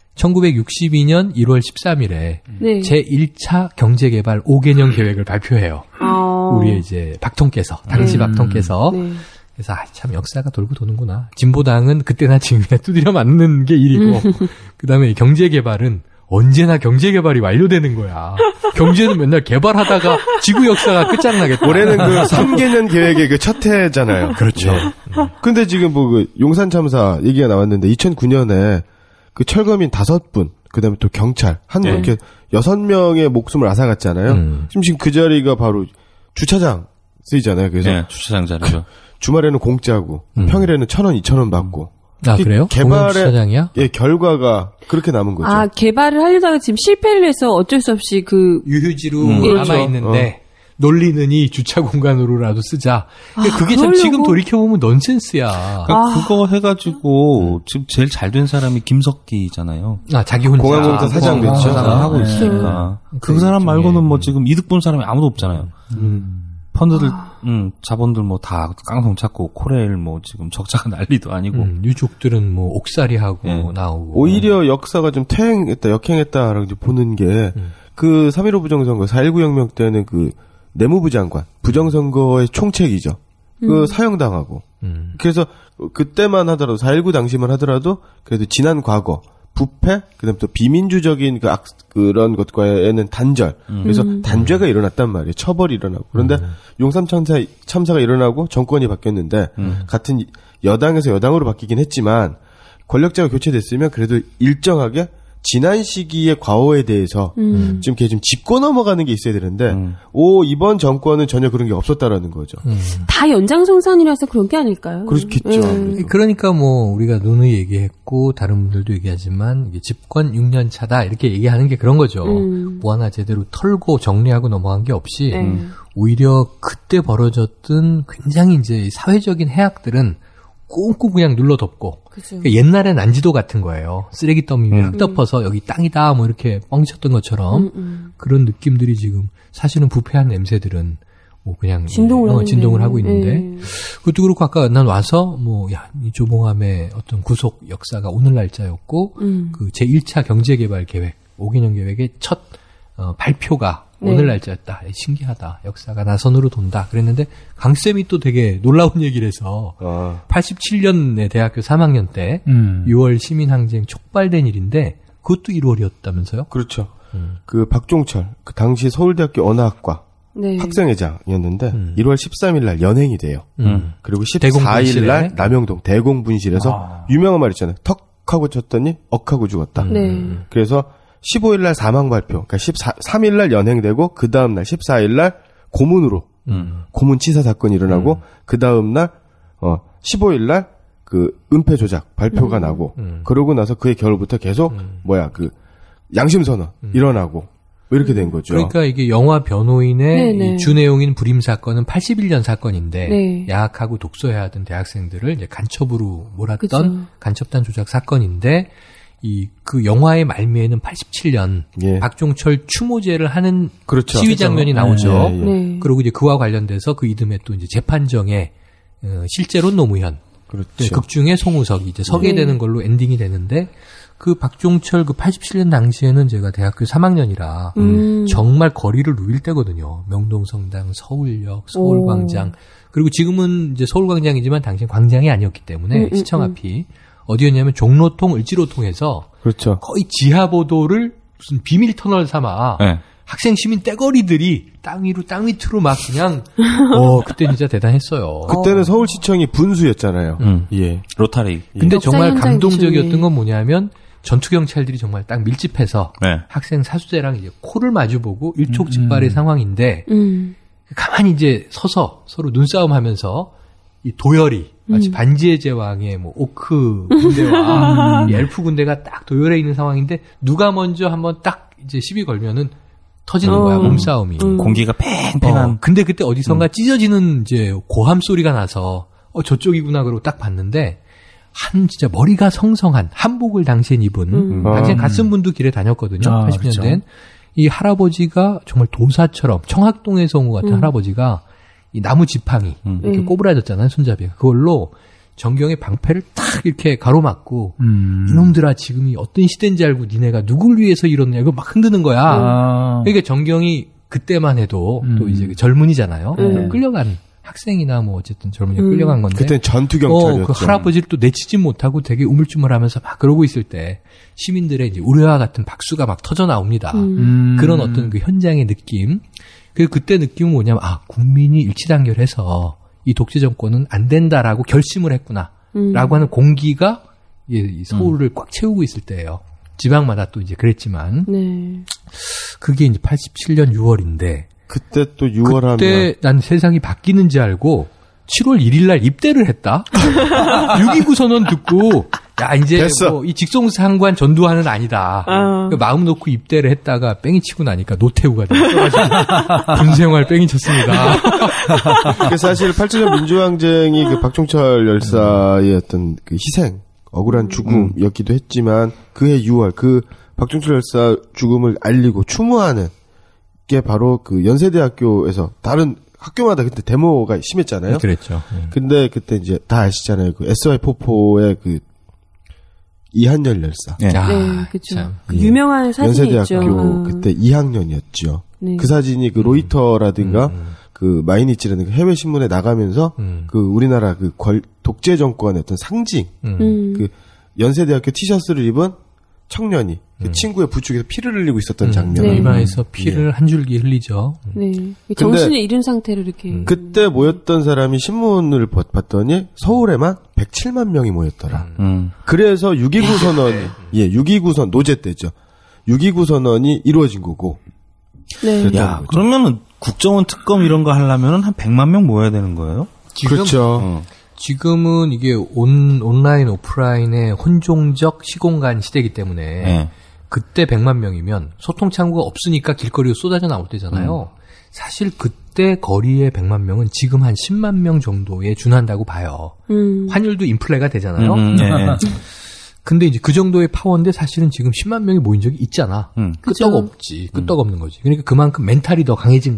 천구백육십이년 일월 십삼일에 네. 제일 차 경제개발 오 개년 계획을 발표해요. 아. 우리의 이제 박통께서, 당시 네. 박통께서. 네. 그래서 아, 참 역사가 돌고 도는구나. 진보당은 그때나 지금이나 두드려 맞는 게 일이고 그다음에 경제개발은 언제나 경제개발이 완료되는 거야. 경제는 맨날 개발하다가 지구 역사가 끝장나겠다. 올해는 그 삼 개년 계획의 그 첫 해잖아요. 그렇죠. 네. 근데 지금 뭐 그 용산 참사 얘기가 나왔는데 이천구년에 그 철거민 다섯 분, 그다음에 또 경찰 한 분 네. 이렇게 여섯 명의 목숨을 앗아갔잖아요. 음. 지금 지금 그 자리가 바로 주차장 쓰이잖아요. 그래서 네, 주차장 자리죠. 주말에는 공짜고 음. 평일에는 천 원, 이천 원 받고. 아, 그 그래요? 개발의 공영주차장이야? 예, 결과가 그렇게 남은 거죠. 아, 개발을 하려다가 지금 실패를 해서 어쩔 수 없이 그, 유휴지로 음. 그렇죠. 남아있는데 논리는이 주차 공간으로라도 쓰자. 그러니까 아, 그게 참 그러려고? 지금 돌이켜보면 넌센스야. 그러니까 아. 그거 해가지고 지금 제일 잘 된 사람이 김석기잖아요. 아, 자기 혼자. 공항공사 사장 됐죠. 공항공사 하고 네. 있으니까. 그러니까 그 그 사람 일종의- 말고는 뭐 지금 이득 본 사람이 아무도 없잖아요. 음. 펀드들, 음, 자본들 뭐 다 깡통 찾고 코레일 뭐 지금 적자가 난리도 아니고. 음, 유족들은 뭐 옥살이 하고 네. 나오고. 오히려 역사가 좀 퇴행했다, 역행했다라고 이제 보는 게, 음. 그 삼일오 부정선거, 사일구 혁명 때는 그 내무부 장관, 부정선거의 총책이죠. 그 사형당하고. 음. 그래서 그때만 하더라도, 사일구 당시만 하더라도, 그래도 지난 과거, 부패, 그 다음에 또 비민주적인 그 악, 그런 것과에는 단절. 그래서 음. 단죄가 일어났단 말이에요. 처벌이 일어나고. 그런데 용산 참사, 참사가 일어나고 정권이 바뀌었는데, 같은 여당에서 여당으로 바뀌긴 했지만, 권력자가 교체됐으면 그래도 일정하게 지난 시기의 과오에 대해서 음. 지금 이렇게 좀 짚고 넘어가는 게 있어야 되는데, 음. 오, 이번 정권은 전혀 그런 게 없었다라는 거죠. 음. 다 연장성산이라서 그런 게 아닐까요? 그렇겠죠. 예. 아무래도. 그러니까 뭐 우리가 누누이 얘기했고 다른 분들도 얘기하지만 이게 집권 육 년 차다 이렇게 얘기하는 게 그런 거죠. 음. 뭐 하나 제대로 털고 정리하고 넘어간 게 없이 네. 오히려 그때 벌어졌던 굉장히 이제 사회적인 해악들은 꽁꽁 그냥 눌러덮고 그죠. 그러니까 옛날엔 난지도 같은 거예요. 쓰레기 더미 위에 음. 흙 덮어서 여기 땅이다 뭐 이렇게 뻥쳤던 것처럼 음, 음. 그런 느낌들이 지금 사실은 부패한 냄새들은 뭐 그냥 진동을 어, 하는데. 진동을 하고 있는데 예. 그것도 그렇고 아까 난 와서 뭐 야 이 조봉암의 어떤 구속 역사가 오늘 날짜였고 음. 그 제일 차 경제개발 계획 오 개년 계획의 첫 어, 발표가 네. 오늘 날짜였다. 신기하다. 역사가 나선으로 돈다. 그랬는데 강쌤이 또 되게 놀라운 얘기를 해서 아. 팔십칠 년에 대학교 삼 학년 때 음. 유월 시민항쟁 촉발된 일인데 그것도 일월이었다면서요? 그렇죠. 음. 그 박종철 그 당시 서울대학교 언어학과 네. 학생회장이었는데 음. 일월 십삼일 날 연행이 돼요. 음. 그리고 십사일 날 남영동 대공분실에서 아. 유명한 말 있잖아요. 턱 하고 쳤더니 억 하고 죽었다. 네. 그래서 십오일 날 사망 발표. 그러니까 십삼일 날 연행되고 그 다음 날 십사일 날 고문으로 음. 고문 치사 사건이 일어나고 음. 그 다음 날 어 십오일 날 그 은폐 조작 발표가 음. 나고 음. 그러고 나서 그해 겨울부터 계속 음. 뭐야 그 양심 선언 음. 일어나고 뭐 이렇게 된 거죠. 그러니까 이게 영화 변호인의 네네. 이 주내용인 불임 사건은 팔십일 년 사건인데 네. 야학하고 독서해야 하던 대학생들을 이제 간첩으로 몰았던 그쵸. 간첩단 조작 사건인데 이 그 영화의 말미에는 팔십칠 년 예. 박종철 추모제를 하는 그렇죠. 시위 장면이 나오죠. 예, 예. 네. 그리고 이제 그와 관련돼서 그 이듬해 또 이제 재판정에 어, 실제로 노무현, 그렇죠. 네, 극중에 송우석이 이제 서게 네. 되는 걸로 엔딩이 되는데 그 박종철 그 팔십칠 년 당시에는 제가 대학교 삼 학년이라 음. 정말 거리를 누빌 때거든요. 명동성당, 서울역, 서울광장. 그리고 지금은 이제 서울광장이지만 당시엔 광장이 아니었기 때문에 음, 음, 시청 음. 앞이 어디였냐면 종로통, 을지로통에서 그렇죠. 거의 지하보도를 무슨 비밀 터널 삼아 네. 학생 시민 떼거리들이 땅 위로 땅 밑으로 막 그냥 어 그때 진짜 대단했어요. 그때는 서울시청이 분수였잖아요. 음. 예. 로타리. 근데 역사 정말 현장 감동적이었던 기준이. 건 뭐냐면 전투 경찰들이 정말 딱 밀집해서 네. 학생 사수제랑 이제 코를 마주보고 일촉즉발의 상황인데 음. 가만히 이제 서서 서로 눈싸움하면서 이 도열이 마치 음. 반지의 제왕의 뭐 오크 군대와 이 엘프 군대가 딱 도열해 있는 상황인데 누가 먼저 한번 딱 이제 시비 걸면은 터지는 어. 거야 몸싸움이. 음. 공기가 팽팽한. 어, 근데 그때 어디선가 찢어지는 이제 고함 소리가 나서 어 저쪽이구나 그러고 딱 봤는데 한 진짜 머리가 성성한 한복을 당시엔 입은 음. 당시엔 아. 갔은 분도 길에 다녔거든요. 아, 팔십 년 그렇죠. 된. 이 할아버지가 정말 도사처럼 청학동에서 온 것 같은 음. 할아버지가 이 나무 지팡이 음. 이렇게 음. 꼬부라졌잖아요 손잡이가. 그걸로 정경의 방패를 딱 이렇게 가로막고 음. 이놈들아 지금이 어떤 시대인지 알고 니네가 누굴 위해서 이러냐 이거 막 흔드는 거야. 아. 그러니까 정경이 그때만 해도 음. 또 이제 젊은이잖아요. 음. 끌려간 학생이나 뭐 어쨌든 젊은이가 음. 끌려간 건데. 그땐 전투 어, 경찰이었죠. 그 할아버지를 또 내치진 못하고 되게 우물쭈물하면서 막 그러고 있을 때 시민들의 이제 우려와 같은 박수가 막 터져 나옵니다. 음. 음. 그런 어떤 그 현장의 느낌. 그리고 그때 느낌은 뭐냐면 아 국민이 일치단결해서 이 독재 정권은 안 된다라고 결심을 했구나. 음. 라고 하는 공기가 이- 이 서울을 꽉 채우고 있을 때예요. 지방마다 또 이제 그랬지만 네. 그게 이제 팔십칠 년 유월인데 그때 또 유월하면 그때 난 세상이 바뀌는지 알고 칠월 일일 날 입대를 했다. 육이구 선언 듣고 야 이제 됐어. 뭐 이 직송상관 전두환은 아니다. 아. 그 마음 놓고 입대를 했다가 뺑이 치고 나니까 노태우가 됐어가지고 군생활 뺑이 쳤습니다. 그 사실 팔십칠 년 민주항쟁이 그 박종철 열사의 어떤 그 희생, 억울한 죽음이었기도 했지만 그해 유월 그 박종철 열사 죽음을 알리고 추모하는 게 바로 그 연세대학교에서 다른 학교마다 그때 데모가 심했잖아요. 그랬죠. 근데 그때 이제 다 아시잖아요. 그 에스와이 포포의 그 이한열 열사. 네. 야, 네, 그죠. 참. 그 유명한 사진이 있죠. 연세대학교 어. 그때 이 학년이었죠. 네. 그 사진이 그 로이터라든가 음. 그 마이니치라든가 해외 신문에 나가면서 음. 그 우리나라 그 권- 독재 정권의 어떤 상징, 음. 음. 그 연세대학교 티셔츠를 입은 청년이 그 친구의 부축에서 피를 흘리고 있었던 장면. 네. 이마에서 피를 한 줄기 흘리죠. 네. 정신을 잃은 상태로 이렇게. 음. 그때 모였던 사람이 신문을 봤- 봤더니 서울에만 백칠만 명이 모였더라. 음. 그래서 육이구 선언, 예, 육이구 선 노제 때죠. 육이구 선언이 이루어진 거고. 네. 그랬던 야, 거죠. 그러면은 국정원 특검 이런 거 하려면은 한 백만 명 모여야 되는 거예요? 지금 그렇죠. 어. 지금은 이게 온, 온라인, 오프라인의 혼종적 시공간 시대이기 때문에 네. 그때 백만 명이면 소통 창구가 없으니까 길거리로 쏟아져 나올 때잖아요. 사실 그때 거리의 백만 명은 지금 한 십만 명 정도에 준한다고 봐요. 음. 환율도 인플레가 되잖아요. 음, 네. 근데 이제 그 정도의 파워인데 사실은 지금 십만 명이 모인 적이 있잖아. 음. 끄떡 그죠. 없지. 끄떡 없는 거지. 그러니까 그만큼 멘탈이 더 강해진 거야.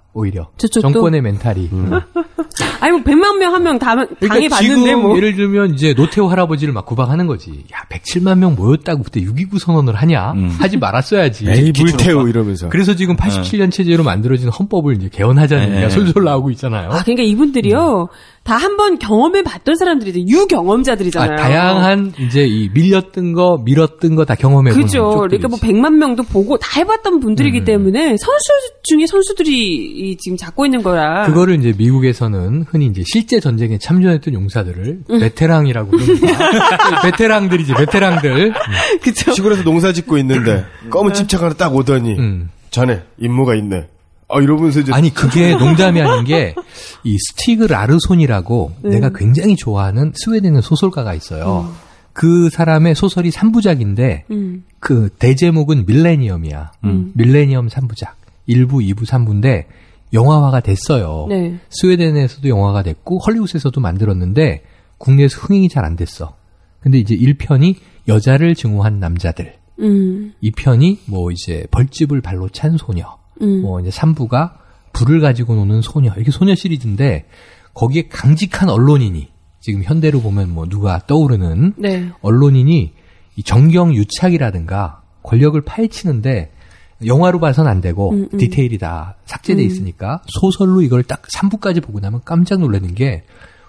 오히려 저쪽도? 정권의 멘탈이. 음. 아니 뭐 백만 명 한 명 다 그러니까 당해봤는데 지금 뭐. 예를 들면 이제 노태우 할아버지를 막 구박하는 거지. 야 백칠만 명 모였다고 그때 육이구 선언을 하냐? 음. 하지 말았어야지. 에이 불태우 이러면서. 그래서 지금 팔십칠 년 체제로 만들어진 헌법을 이제 개헌하자는 얘기가 네. 솔솔 나오고 있잖아요. 아 그러니까 이분들이요 다 한 번 경험해 봤던 사람들이죠. 유경험자들이잖아요. 아, 다양한 이제 이 밀렸던 거, 밀었던 거 다 경험해본 그죠. 쪽들이지. 그러니까 뭐 백만 명도 보고 다 해봤던 분들이기 음. 때문에 선수 중에 선수들이 이 지금 잡고 있는 거라. 그거를 이제 미국에서는 흔히 이제 실제 전쟁에 참전했던 용사들을 음. 베테랑이라고 부릅니다. 베테랑들이지, 베테랑들. 그죠. 시골에서 농사 짓고 있는데 검은 집착 하나 딱 오더니 음. 자네 임무가 있네. 아 이러면서 이제 아니 그게 농담이 아닌 게 이 스티그 라르손이라고 음. 내가 굉장히 좋아하는 스웨덴의 소설가가 있어요. 음. 그 사람의 소설이 삼 부작인데 음. 그 대제목은 밀레니엄이야. 음. 밀레니엄 삼 부작. 일 부, 이 부, 삼 부인데 영화화가 됐어요. 네. 스웨덴에서도 영화가 됐고 헐리우드에서도 만들었는데 국내에서 흥행이 잘 안 됐어. 근데 이제 일 편이 여자를 증오한 남자들. 음. 이 편이 뭐 이제 벌집을 발로 찬 소녀. 음. 뭐 이제 삼 부가 불을 가지고 노는 소녀. 이렇게 소녀 시리즈인데 거기에 강직한 언론인이 지금 현대로 보면 뭐 누가 떠오르는 네. 언론인이 이 정경 유착이라든가 권력을 파헤치는데 영화로 봐서는 안 되고 음, 음. 디테일이 다 삭제돼 음. 있으니까 소설로 이걸 딱 삼 부까지 보고 나면 깜짝 놀라는 게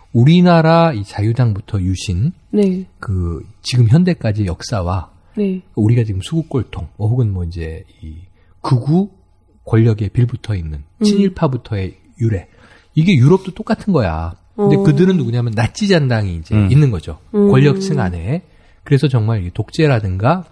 우리나라 이 자유당부터 유신 네. 그 지금 현대까지 역사와 네. 우리가 지금 수국골통 뭐 혹은 뭐 이제 이 극우 권력에 빌붙어 있는 친일파부터의 유래 이게 유럽도 똑같은 거야. 근데 어. 그들은 누구냐면 나치 잔당이 이제 음. 있는 거죠. 음. 권력층 안에. 그래서 정말 이 독재라든가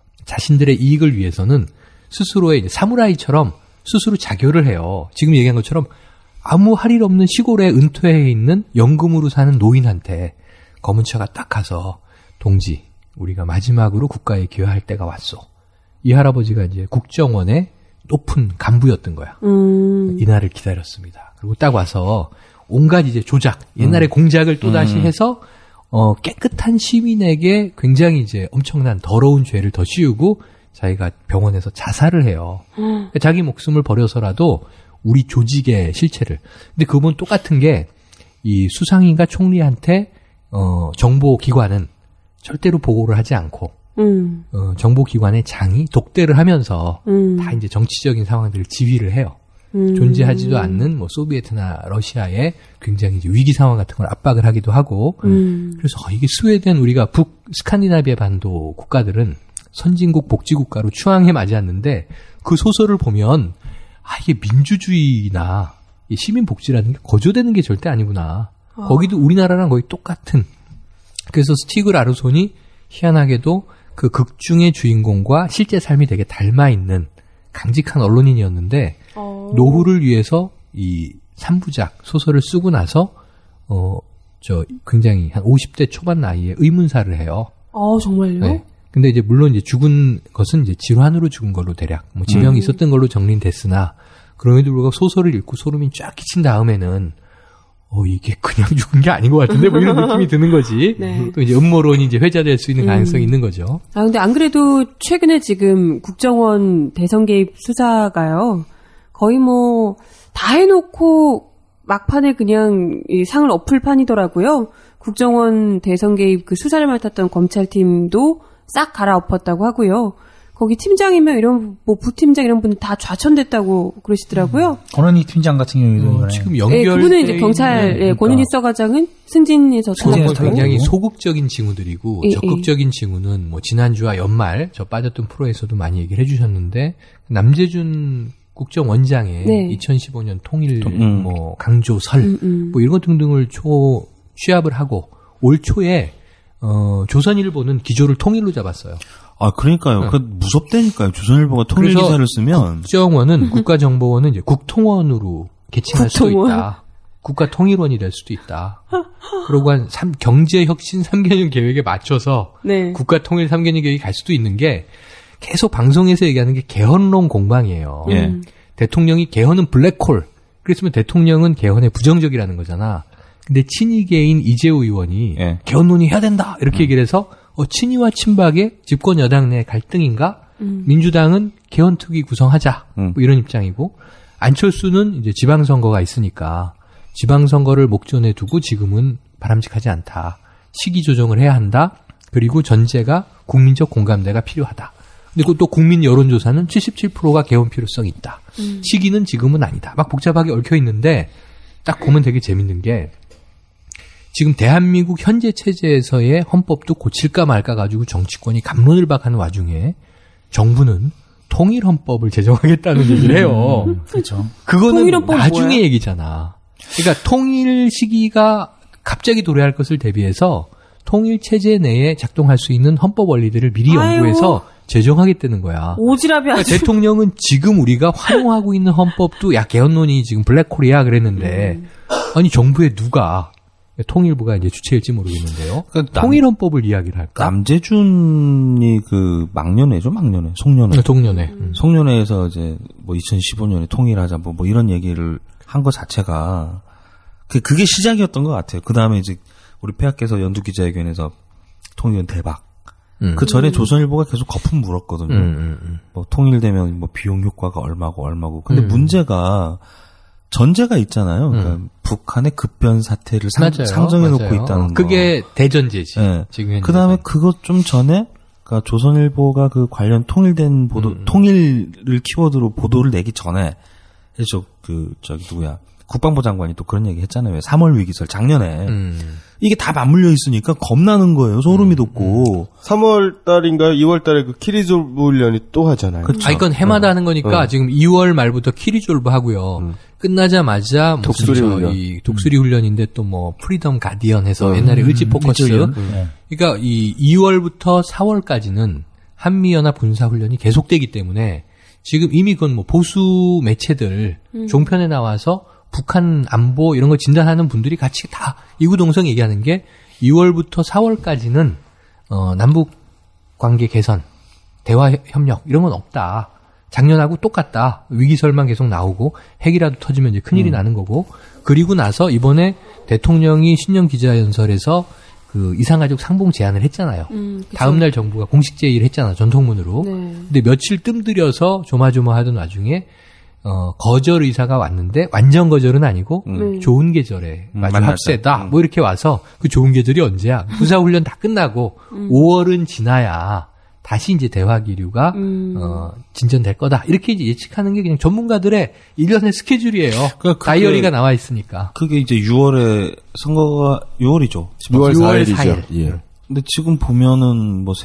자신들의 이익을 위해서는 스스로의 이제 사무라이처럼 스스로 자교를 해요. 지금 얘기한 것처럼 아무 할 일 없는 시골에 은퇴해 있는 연금으로 사는 노인한테 검은 차가 딱 가서 동지 우리가 마지막으로 국가에 기여할 때가 왔소. 이 할아버지가 이제 국정원의 높은 간부였던 거야. 음. 이날을 기다렸습니다. 그리고 딱 와서 온갖 이제 조작, 옛날의 음. 공작을 또 다시 음. 해서 어 깨끗한 시민에게 굉장히 이제 엄청난 더러운 죄를 더 씌우고 자기가 병원에서 자살을 해요. 음. 자기 목숨을 버려서라도 우리 조직의 실체를. 근데 그분 똑같은 게 이 수상인과 총리한테 어 정보기관은 절대로 보고를 하지 않고 음. 어, 정보기관의 장이 독대를 하면서 음. 다 이제 정치적인 상황들을 지휘를 해요. 음. 존재하지도 않는 뭐 소비에트나 러시아의 굉장히 이제 위기 상황 같은 걸 압박을 하기도 하고 음. 그래서 아, 이게 스웨덴 우리가 북 스칸디나비아 반도 국가들은 선진국 복지국가로 추앙해 마지 않는데 그 소설을 보면 아 이게 민주주의나 이 시민 복지라는 게 거저되는 게 절대 아니구나. 어. 거기도 우리나라랑 거의 똑같은. 그래서 스티그 라르손이 희한하게도 그 극중의 주인공과 실제 삶이 되게 닮아 있는 강직한 언론인이었는데 어. 노후를 위해서 이 삼 부작 소설을 쓰고 나서 어 저 굉장히 한 오십 대 초반 나이에 의문사를 해요. 어, 정말요? 네. 근데 이제 물론 이제 죽은 것은 이제 질환으로 죽은 걸로 대략 뭐 지병이 음. 있었던 걸로 정리는 됐으나 그럼에도 불구하고 소설을 읽고 소름이 쫙 끼친 다음에는 어 이게 그냥 죽은 게 아닌 것 같은데 뭐 이런 느낌이 드는 거지. 네. 또 이제 음모론이 이제 회자될 수 있는 가능성이 음. 있는 거죠. 아, 근데 안 그래도 최근에 지금 국정원 대선 개입 수사가요. 거의 뭐, 다 해놓고 막판에 그냥 이 상을 엎을 판이더라고요. 국정원 대선 개입 그 수사를 맡았던 검찰팀도 싹 갈아엎었다고 하고요. 거기 팀장이면 이런, 뭐, 부팀장 이런 분들 다 좌천됐다고 그러시더라고요. 권은희 팀장 같은 경우에도 어, 이번에 지금 예, 연결 그분은 이제 경찰, 예, 그러니까. 권은희 서과장은 승진에서 승진에서 탈락하고. 굉장히 그리고. 소극적인 징후들이고 예, 적극적인 징후는 뭐 지난주와 연말 저 빠졌던 프로에서도 많이 얘기를 해주셨는데 남재준 국정원장의 네. 이천십오 년 통일 음. 뭐 강조설 음, 음. 뭐 이런 것 등등을 초 취합을 하고 올 초에 어 조선일보는 기조를 통일로 잡았어요. 아, 그러니까요. 네. 그 무섭다니까요. 조선일보가 통일 그래서 기사를 쓰면. 국정원은 국가정보원은 이제 국통원으로 개칭할 수도 국통원. 있다. 국가통일원이 될 수도 있다. 그리고 한 삼, 경제혁신 삼 개년 계획에 맞춰서 네. 국가통일 삼 개년 계획이 갈 수도 있는 게 계속 방송에서 얘기하는 게 개헌론 공방이에요. 예. 음. 대통령이 개헌은 블랙홀. 그랬으면 대통령은 개헌에 부정적이라는 거잖아. 근데 친이계인 이재호 의원이 예. 개헌 논의해야 된다. 이렇게 얘기를 해서 어, 친이와 친박의 집권 여당 내 갈등인가? 음. 민주당은 개헌특위 구성하자. 음. 뭐 이런 입장이고 안철수는 이제 지방선거가 있으니까 지방선거를 목전에 두고 지금은 바람직하지 않다. 시기 조정을 해야 한다. 그리고 전제가 국민적 공감대가 필요하다. 근데 또 국민 여론조사는 칠십칠 퍼센트가 개헌 필요성이 있다. 음. 시기는 지금은 아니다. 막 복잡하게 얽혀 있는데 딱 보면 되게 재밌는 게 지금 대한민국 현재 체제에서의 헌법도 고칠까 말까 가지고 정치권이 갑론을박하는 와중에 정부는 통일헌법을 제정하겠다는 얘기를 해요. 음, 그렇죠. 그거는 나중에 뭐야? 얘기잖아. 그러니까 통일 시기가 갑자기 도래할 것을 대비해서 통일 체제 내에 작동할 수 있는 헌법 원리들을 미리 연구해서 아유. 제정하겠다는 거야. 오지랖이 그러니까 대통령은 지금 우리가 활용하고 있는 헌법도 야 개헌론이 지금 블랙홀이야 그랬는데 음. 아니 정부에 누가 통일부가 이제 주체일지 모르겠는데요. 그러니까 통일 헌법을 이야기를 할까? 남재준이 그 막년회죠, 막년회, 송년회. 네, 송년회. 음. 송년회에서 이제 뭐 이천십오 년에 통일하자 뭐, 뭐 이런 얘기를 한 것 자체가 그 그게 시작이었던 것 같아요. 그 다음에 이제 우리 폐하께서 연두 기자회견에서 통일은 대박. 음. 그 전에 조선일보가 계속 거품 물었거든요. 음, 음, 음. 뭐 통일되면 뭐 비용 효과가 얼마고 얼마고. 근데 음. 문제가 전제가 있잖아요. 그러니까 음. 북한의 급변 사태를 상, 상정해 놓고 있다는 거. 그게 대전제지. 네. 지금 그 다음에 그것 좀 전에, 그러니까 조선일보가 그 관련 통일된 보도, 음. 통일을 키워드로 보도를 내기 전에, 저, 그, 저기 누구야. 국방부 장관이 또 그런 얘기 했잖아요. 삼월 위기설, 작년에. 음. 이게 다 맞물려 있으니까 겁나는 거예요. 소름이 돋고. 음. 삼월 달인가요? 이월 달에 그 키리졸브 훈련이 또 하잖아요. 그렇죠. 아, 이건 해마다 어. 하는 거니까 어. 지금 이월 말부터 키리졸브 하고요. 음. 끝나자마자 독수리 훈련. 이 독수리 음. 훈련인데 또 뭐 프리덤 가디언 해서 음. 옛날에 을지 포커스. 음. 그러니까 이 이월부터 사월까지는 한미연합 군사 훈련이 계속되기 때문에 지금 이미 그건 뭐 보수 매체들 음. 종편에 나와서 북한 안보 이런 거 진단하는 분들이 같이 다 이구동성 얘기하는 게 이월부터 사월까지는 어, 남북 관계 개선, 대화 협력 이런 건 없다. 작년하고 똑같다. 위기설만 계속 나오고 핵이라도 터지면 이제 큰일이 음. 나는 거고. 그리고 나서 이번에 대통령이 신년 기자연설에서 그 이산가족 상봉 제안을 했잖아요. 음, 다음날 정부가 공식 제의를 했잖아. 전통문으로. 네. 근데 며칠 뜸들여서 조마조마하던 와중에 어, 거절 의사가 왔는데 완전 거절은 아니고 음. 좋은 계절에 음, 아주 합세다. 음. 뭐 이렇게 와서 그 좋은 계절이 언제야? 군사훈련 다 끝나고 음. 오월은 지나야 다시 이제 대화 기류가 음. 어, 진전될 거다. 이렇게 이제 예측하는 게 그냥 전문가들의 일련의 스케줄이에요. 그러니까 다이어리가 나와 있으니까. 그게 이제 유월에 선거가 유월이죠. 유월 사 일이죠. 예. 근데 지금 보면은 뭐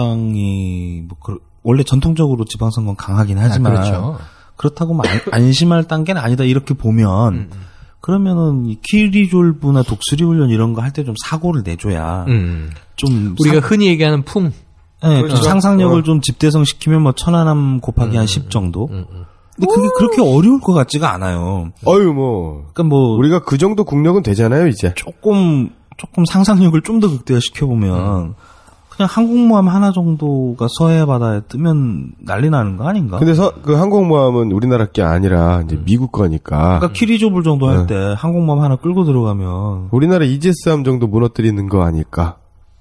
새누리당이 뭐 그, 원래 전통적으로 지방선거는 강하긴 하지만 아, 그렇죠. 그렇다고 뭐 안, 안심할 단계는 아니다 이렇게 보면 음. 그러면은 이 키리졸브나 독수리 훈련 이런 거 할 때 좀 사고를 내줘야 음. 좀 우리가 상... 흔히 얘기하는 풍 네, 그렇죠. 상상력을 어. 좀 집대성 시키면 뭐 천안함 곱하기 음, 한 십 정도. 음, 음. 근데 그게 그렇게 어려울 것 같지가 않아요. 어유 뭐. 그러니까 뭐 우리가 그 정도 국력은 되잖아요, 이제. 조금 조금 상상력을 좀 더 극대화 시켜 보면 음. 그냥 항공모함 하나 정도가 서해 바다에 뜨면 난리 나는 거 아닌가? 근데 서, 그 항공모함은 우리나라 게 아니라 이제 미국 거니까. 그러니까 키리조블 정도 할 때 네. 항공모함 하나 끌고 들어가면 우리나라 이지에스함 정도 무너뜨리는 거 아닐까?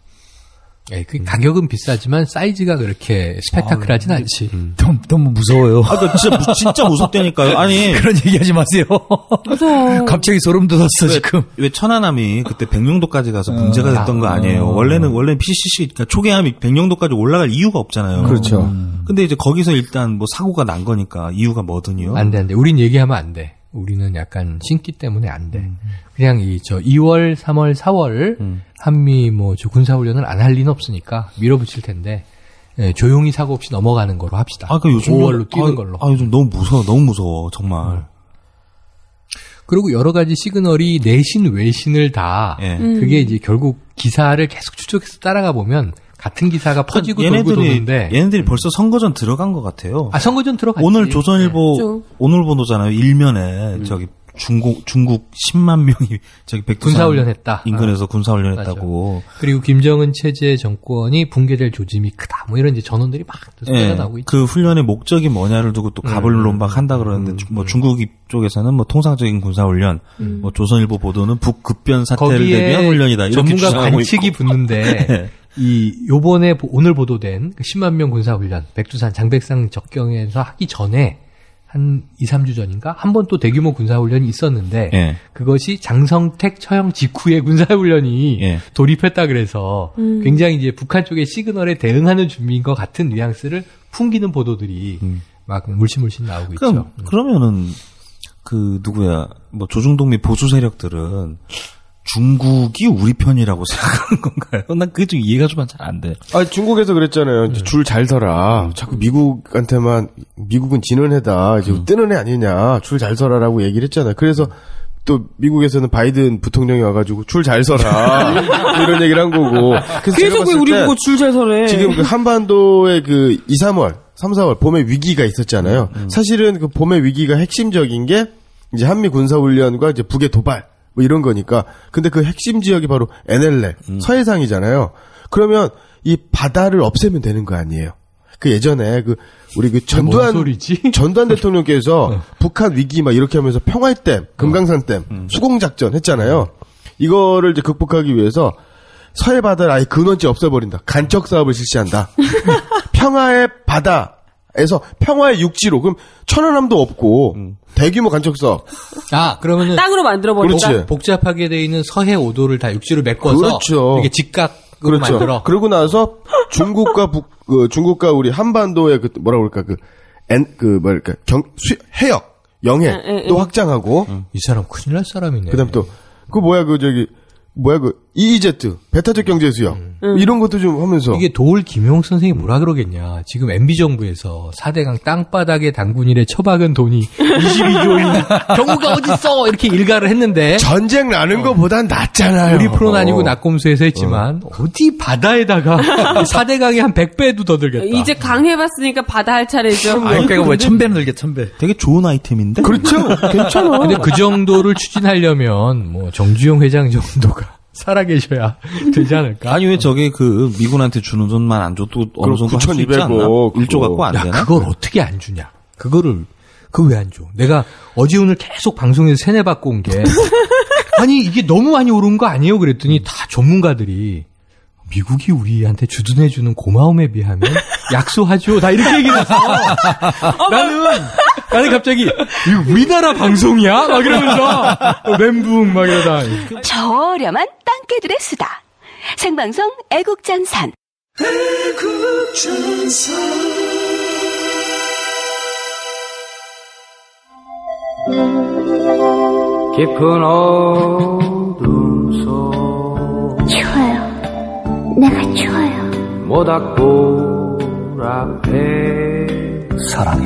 예, 그 음. 가격은 비싸지만 사이즈가 그렇게 스펙타클하진 아, 않지. 음. 너무, 너무 무서워요. 아, 그 진짜 진짜 무섭다니까요. 아니 그런 얘기하지 마세요. 무서워. 갑자기 소름 돋았어 왜, 지금. 왜 천안함이 그때 백령도까지 가서 문제가 어, 됐던 거 아니에요. 어. 원래는 원래 피씨씨 그러니까 초계함이 백령도까지 올라갈 이유가 없잖아요. 그렇죠. 음. 근데 이제 거기서 일단 뭐 사고가 난 거니까 이유가 뭐든요. 안 돼, 안 돼. 우린 얘기하면 안 돼. 우리는 약간 신기 때문에 안 돼. 음. 그냥 이 저 이월, 삼월, 사월 음. 한미 뭐 저 군사훈련을 안 할 리는 없으니까 밀어붙일 텐데 예, 조용히 사고 없이 넘어가는 거로 합시다. 아, 그 요즘 오월로 뛰는 아, 걸로. 아 요즘 너무 무서워, 너무 무서워 정말. 음. 그리고 여러 가지 시그널이 내신 외신을 다 예. 음. 그게 이제 결국 기사를 계속 추적해서 따라가 보면. 같은 기사가 퍼지고 얘네들이, 돌고 도는데 얘네들이 벌써 선거전 들어간 것 같아요. 아 선거전 들어갔지. 오늘 조선일보 네. 오늘 보도잖아요. 일면에 음. 저기 중국 중국 십만 명이 저기 백두산 군사훈련했다. 인근에서 아. 군사훈련했다고. 그리고 김정은 체제 정권이 붕괴될 조짐이 크다. 뭐 이런 이제 전원들이 막 쏟아져 나오고 있죠. 그 훈련의 목적이 뭐냐를 두고 또 가불론박한다 그러는데 음. 뭐 중국 쪽에서는 뭐 통상적인 군사훈련, 음. 뭐 조선일보 보도는 북급변 사태를 대비한 훈련이다. 이렇게 전문가 관측이 붙는데. 네. 이 요번에 오늘 보도된 십만 명 군사훈련 백두산 장백산 적경에서 하기 전에 한 이, 삼 주 전인가 한 번 또 대규모 군사훈련이 있었는데 예. 그것이 장성택 처형 직후에 군사훈련이 예. 돌입했다 그래서 음. 굉장히 이제 북한 쪽의 시그널에 대응하는 준비인 것 같은 뉘앙스를 풍기는 보도들이 음. 막 물씬물씬 나오고 그럼, 있죠. 음. 그러면은 그 누구야 뭐 조중동 및 보수 세력들은 중국이 우리 편이라고 생각하는 건가요? 난 그게 좀 이해가 좀 잘 안 돼. 아, 중국에서 그랬잖아요. 네. 줄 잘 서라. 자꾸 미국한테만, 미국은 지는 애다. 이제 음. 뜨는 애 아니냐. 줄 잘 서라라고 얘기를 했잖아요. 그래서 또 미국에서는 바이든 부통령이 와가지고 줄 잘 서라. 이런 얘기를 한 거고. 그래서 제가 계속 왜 봤을 우리 때 보고 줄 잘 서래. 지금 그 한반도의 그 이, 삼월, 삼, 사월 봄의 위기가 있었잖아요. 음. 사실은 그 봄의 위기가 핵심적인 게 이제 한미 군사훈련과 이제 북의 도발. 뭐 이런 거니까. 근데 그 핵심 지역이 바로 엔엘엘, 음. 서해상이잖아요. 그러면 이 바다를 없애면 되는 거 아니에요. 그 예전에 그 우리 그 전두환 뭔 소리지? 전두환 대통령께서 북한 위기 막 이렇게 하면서 평화댐, 금강산댐, 음. 수공 작전 했잖아요. 이거를 이제 극복하기 위해서 서해 바다를 아예 근원지 없애버린다. 간척 사업을 실시한다. 평화의 바다에서 평화의 육지로 그럼 천안함도 없고 대규모 간척 사업. 아, 그러면은 땅으로 만들어버린다. 그렇지. 복잡하게 돼 있는 서해 오도를 다 육지로 메꿔서 그렇죠. 이게 직각으로 그렇죠. 만들어. 그러고 나서 중국과 북, 그 중국과 우리 한반도의 그 뭐라 그럴까 그 엔, 그 뭐랄까 경, 수, 해역, 영해 에, 에, 또 에. 확장하고 이 사람 큰일 날 사람이네. 그다음 또 그 뭐야 그 저기 뭐야 그 이이제트 베타적 경제 수역 이런 것도 좀 하면서 이게 도울 김용 선생이 뭐라 그러겠냐. 지금 엠비 정부에서 사대강 땅바닥에 당군일에 처박은 돈이 이십이조인 경우가 어딨어 이렇게 일가를 했는데 전쟁 나는 거보단 낫잖아요. 우리 프로는 아니고 낙검수에서 했지만 어. 디 바다에다가 사대강이 한 백 배도 더 들겠다. 이제 강해봤으니까 바다 할 차례죠. 백 배가 뭐야? 천 배 늘게, 천 배. 되게 좋은 아이템인데. 그렇죠. 괜찮아. 근데 그 정도를 추진하려면 뭐 정주영 회장 정도가 살아계셔야 되지 않을까? 아니 왜 저게 그 미군한테 주는 돈만 안 줘도 어느 정도 할 수 있지 않나? 구천이백억 일조 갖고 안 야, 되나? 그걸 어떻게 안 주냐? 그거를 그 왜 안 줘? 내가 어제 오늘 계속 방송에서 세뇌 받고 온 게 아니 이게 너무 많이 오른 거 아니에요? 그랬더니 다 전문가들이 미국이 우리한테 주둔해주는 고마움에 비하면 약소하죠. 다 이렇게 얘기를 했어. 나는 나는 갑자기 이거 우리나라 방송이야? 막 이러면서 멘붕 막 이러다. 저렴한 땅개들의 수다. 생방송 애국전선. 깊은 어둠 속 추워요. 내가 추워요. 모닥불 앞에 사랑해.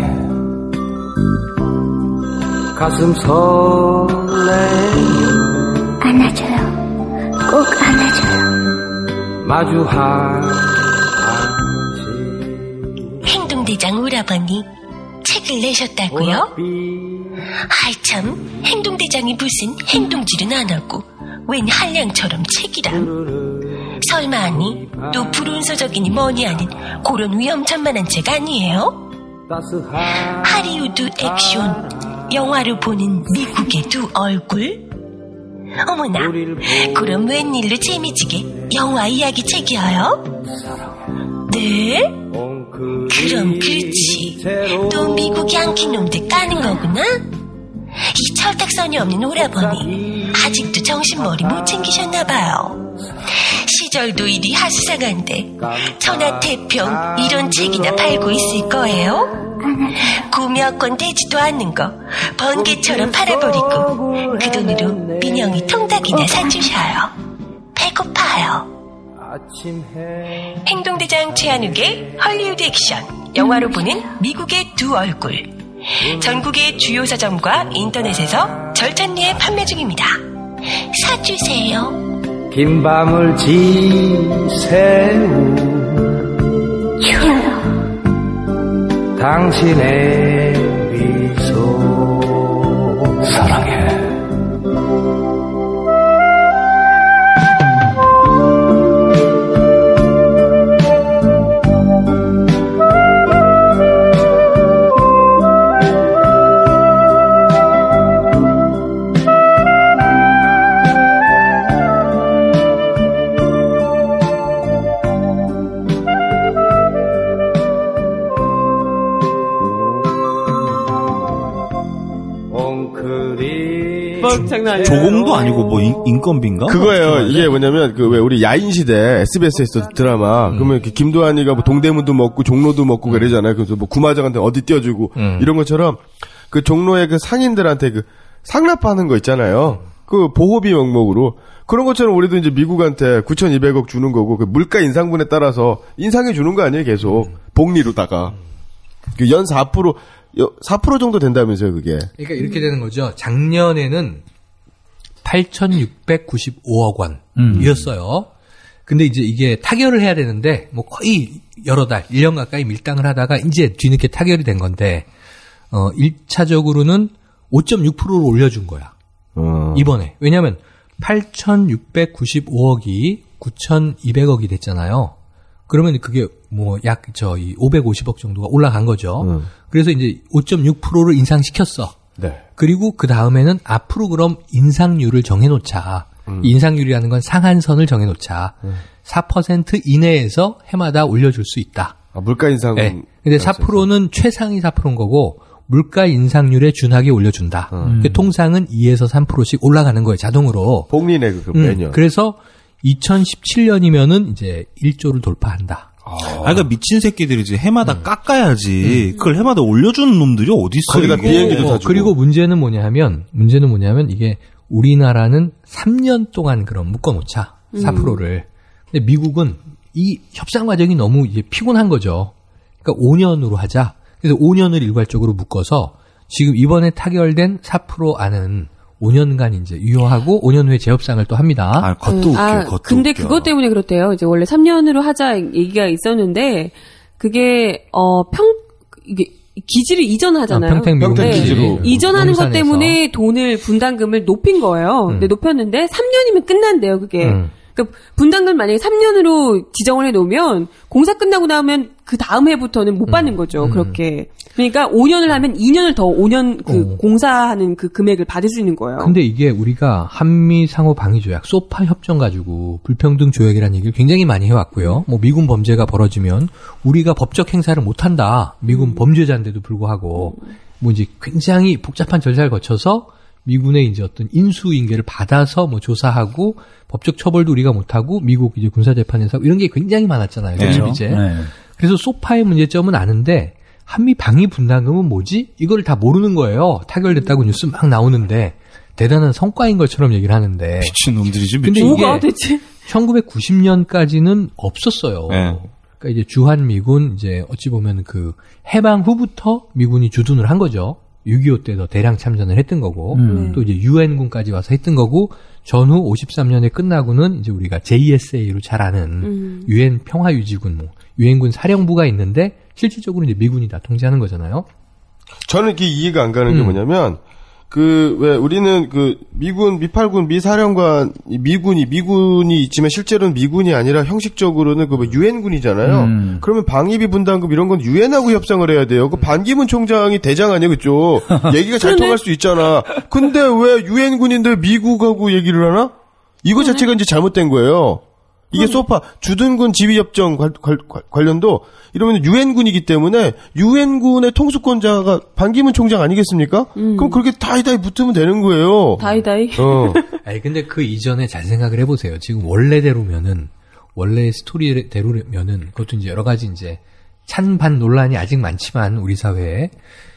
가슴 설레며 안아줘요. 꼭 안아줘요. 마주한 행동대장 오라버니 책을 내셨다고요? 아이 참, 행동대장이 무슨 행동질은 안 하고 웬 한량처럼 책이람. 설마 아니 또 불운서적이니 뭐니 하는 그런 위험천만한 책 아니에요? 하리우드 액션 영화로 보는 미국의 두 얼굴? 어머나, 그럼 웬일로 재미지게 영화 이야기 책이어요? 네? 그럼 그렇지. 또 미국이 안킨 놈들 까는 거구나? 이 철딱선이 없는 오라버니 아직도 정신머리 못 챙기셨나봐요. 시절도 이리 하수상한데 천하태평 이런 책이나 팔고 있을 거예요? 구매권 되지도 않는 거 번개처럼 팔아버리고 그 돈으로 민영이 통닭이나 사주셔요. 배고파요. 행동대장 최한욱의 헐리우드 액션 영화로 보는 미국의 두 얼굴. 전국의 주요 서점과 인터넷에서 절찬리에 판매 중입니다. 사주세요. 긴 밤을 지새우 추워요. 당신의 미소 사랑해. 대박 장난 아니에요. 조공도 아니고 뭐 인, 인건비인가? 그거예요. 이게 뭐냐면 그 왜 우리 야인 시대 에스비에스에서 드라마 음. 그러면 김도환이가 뭐 동대문도 먹고 종로도 먹고 음. 그러잖아요. 그래서 뭐 구마장한테 어디 띄워주고 음. 이런 것처럼 그 종로의 그 상인들한테 그 상납하는 거 있잖아요. 그 보호비 명목으로 그런 것처럼 우리도 이제 미국한테 구천이백억 주는 거고 그 물가 인상분에 따라서 인상해 주는 거 아니에요, 계속 음. 복리로다가 그 연 사 퍼센트 사 퍼센트 정도 된다면서요, 그게. 그러니까 이렇게 되는 거죠. 작년에는 팔천육백구십오억 원이었어요. 음. 근데 이제 이게 타결을 해야 되는데 뭐 거의 여러 달, 일 년 가까이 밀당을 하다가 이제 뒤늦게 타결이 된 건데 어 일 차적으로는 오 점 육 퍼센트로 올려준 거야. 어. 이번에. 왜냐하면 팔천육백구십오억이 구천이백억이 됐잖아요. 그러면 그게 뭐 약 저희 오백오십억 정도가 올라간 거죠. 음. 그래서 이제 오 점 육 퍼센트를 인상시켰어. 네. 그리고 그 다음에는 앞으로 그럼 인상률을 정해놓자. 음. 인상률이라는 건 상한선을 정해놓자. 음. 사 퍼센트 이내에서 해마다 올려줄 수 있다. 아, 물가 인상은. 네. 근데 사 퍼센트는 최상위 사 퍼센트인 거고 물가 인상률에 준하게 올려준다. 음. 통상은 이에서 삼 퍼센트씩 올라가는 거예요, 자동으로. 복리네, 그 매년. 음. 그래서 이천십칠 년이면은 이제 일조를 돌파한다. 아, 그러니까 미친 새끼들이 이제 해마다 음. 깎아야지. 음. 그걸 해마다 올려주는 놈들이 어디 있어? 거기다 비행기도 어, 사주고. 그리고 문제는 뭐냐하면 문제는 뭐냐면 이게 우리나라는 삼 년 동안 그럼 묶어놓자 음. 사 퍼센트를. 근데 미국은 이 협상 과정이 너무 이제 피곤한 거죠. 그러니까 오 년으로 하자. 그래서 오 년을 일괄적으로 묶어서 지금 이번에 타결된 사 퍼센트 안은 오 년간 이제 유효하고 오 년 후에 재협상을 또 합니다. 아, 그것도 음, 웃겨. 아, 그것도 근데 웃겨. 그것 때문에 그렇대요. 이제 원래 삼 년으로 하자 얘기가 있었는데 그게 어 평 이게 기지를 이전하잖아요. 아, 평택 미군 네. 기지로 이전하는 것 용산에서. 때문에 돈을 분담금을 높인 거예요. 음. 근데 높였는데 삼 년이면 끝난대요, 그게. 음. 그러니까 분담금 만약에 삼 년으로 지정을 해 놓으면 공사 끝나고 나면 그 다음 해부터는 못 받는 거죠. 음. 그렇게. 그러니까 오 년을 하면 이 년을 더 오 년 그 어. 공사하는 그 금액을 받을 수 있는 거예요. 근데 이게 우리가 한미 상호 방위 조약, 소파 협정 가지고 불평등 조약이라는 얘기를 굉장히 많이 해왔고요. 뭐 미군 범죄가 벌어지면 우리가 법적 행사를 못 한다. 미군 범죄자인데도 불구하고 뭐 이제 굉장히 복잡한 절차를 거쳐서 미군의 이제 어떤 인수인계를 받아서 뭐 조사하고 법적 처벌도 우리가 못하고 미국 이제 군사재판에서 이런 게 굉장히 많았잖아요. 그렇죠. 이제. 네. 그래서 소파의 문제점은 아는데 한미 방위 분담금은 뭐지? 이걸 다 모르는 거예요. 타결됐다고 뉴스 막 나오는데 대단한 성과인 것처럼 얘기를 하는데. 미친 놈들이지. 근데 미친. 뭐가 이게 대체? 천구백구십 년까지는 없었어요. 네. 그러니까 이제 주한 미군 이제 어찌 보면 그 해방 후부터 미군이 주둔을 한 거죠. 육이오 때도 대량 참전을 했던 거고 음. 또 이제 유엔군까지 와서 했던 거고 전후 오십삼 년에 끝나고는 이제 우리가 제이에스에이로 잘 아는 유엔 음. 평화유지군 뭐 유엔군 사령부가 있는데 실질적으로 이제 미군이 다 통제하는 거잖아요. 저는 이게 이해가 안 가는 게 음. 뭐냐면 그 왜 우리는 그 미군 미팔군 미사령관 미군이 미군이 있지만 실제로는 미군이 아니라 형식적으로는 그 뭐 유엔군이잖아요. 음. 그러면 방위비 분담금 이런 건 유엔하고 협상을 해야 돼요. 그 반기문 총장이 대장 아니에요, 그쪽? 얘기가 잘 통할 수 있잖아. 근데 왜 유엔군인데 미국하고 얘기를 하나? 이거 자체가 이제 잘못된 거예요. 이게 소파 주둔군 지휘협정 관, 관, 관련도 이러면 유엔군이기 때문에 유엔군의 통수권자가 반기문 총장 아니겠습니까? 음. 그럼 그렇게 다이다이 붙으면 되는 거예요. 다이다이. 어. 아니 근데 그 이전에 잘 생각을 해보세요. 지금 원래대로면은 원래 스토리대로면은 그것도 이제 여러 가지 이제 찬반 논란이 아직 많지만 우리 사회에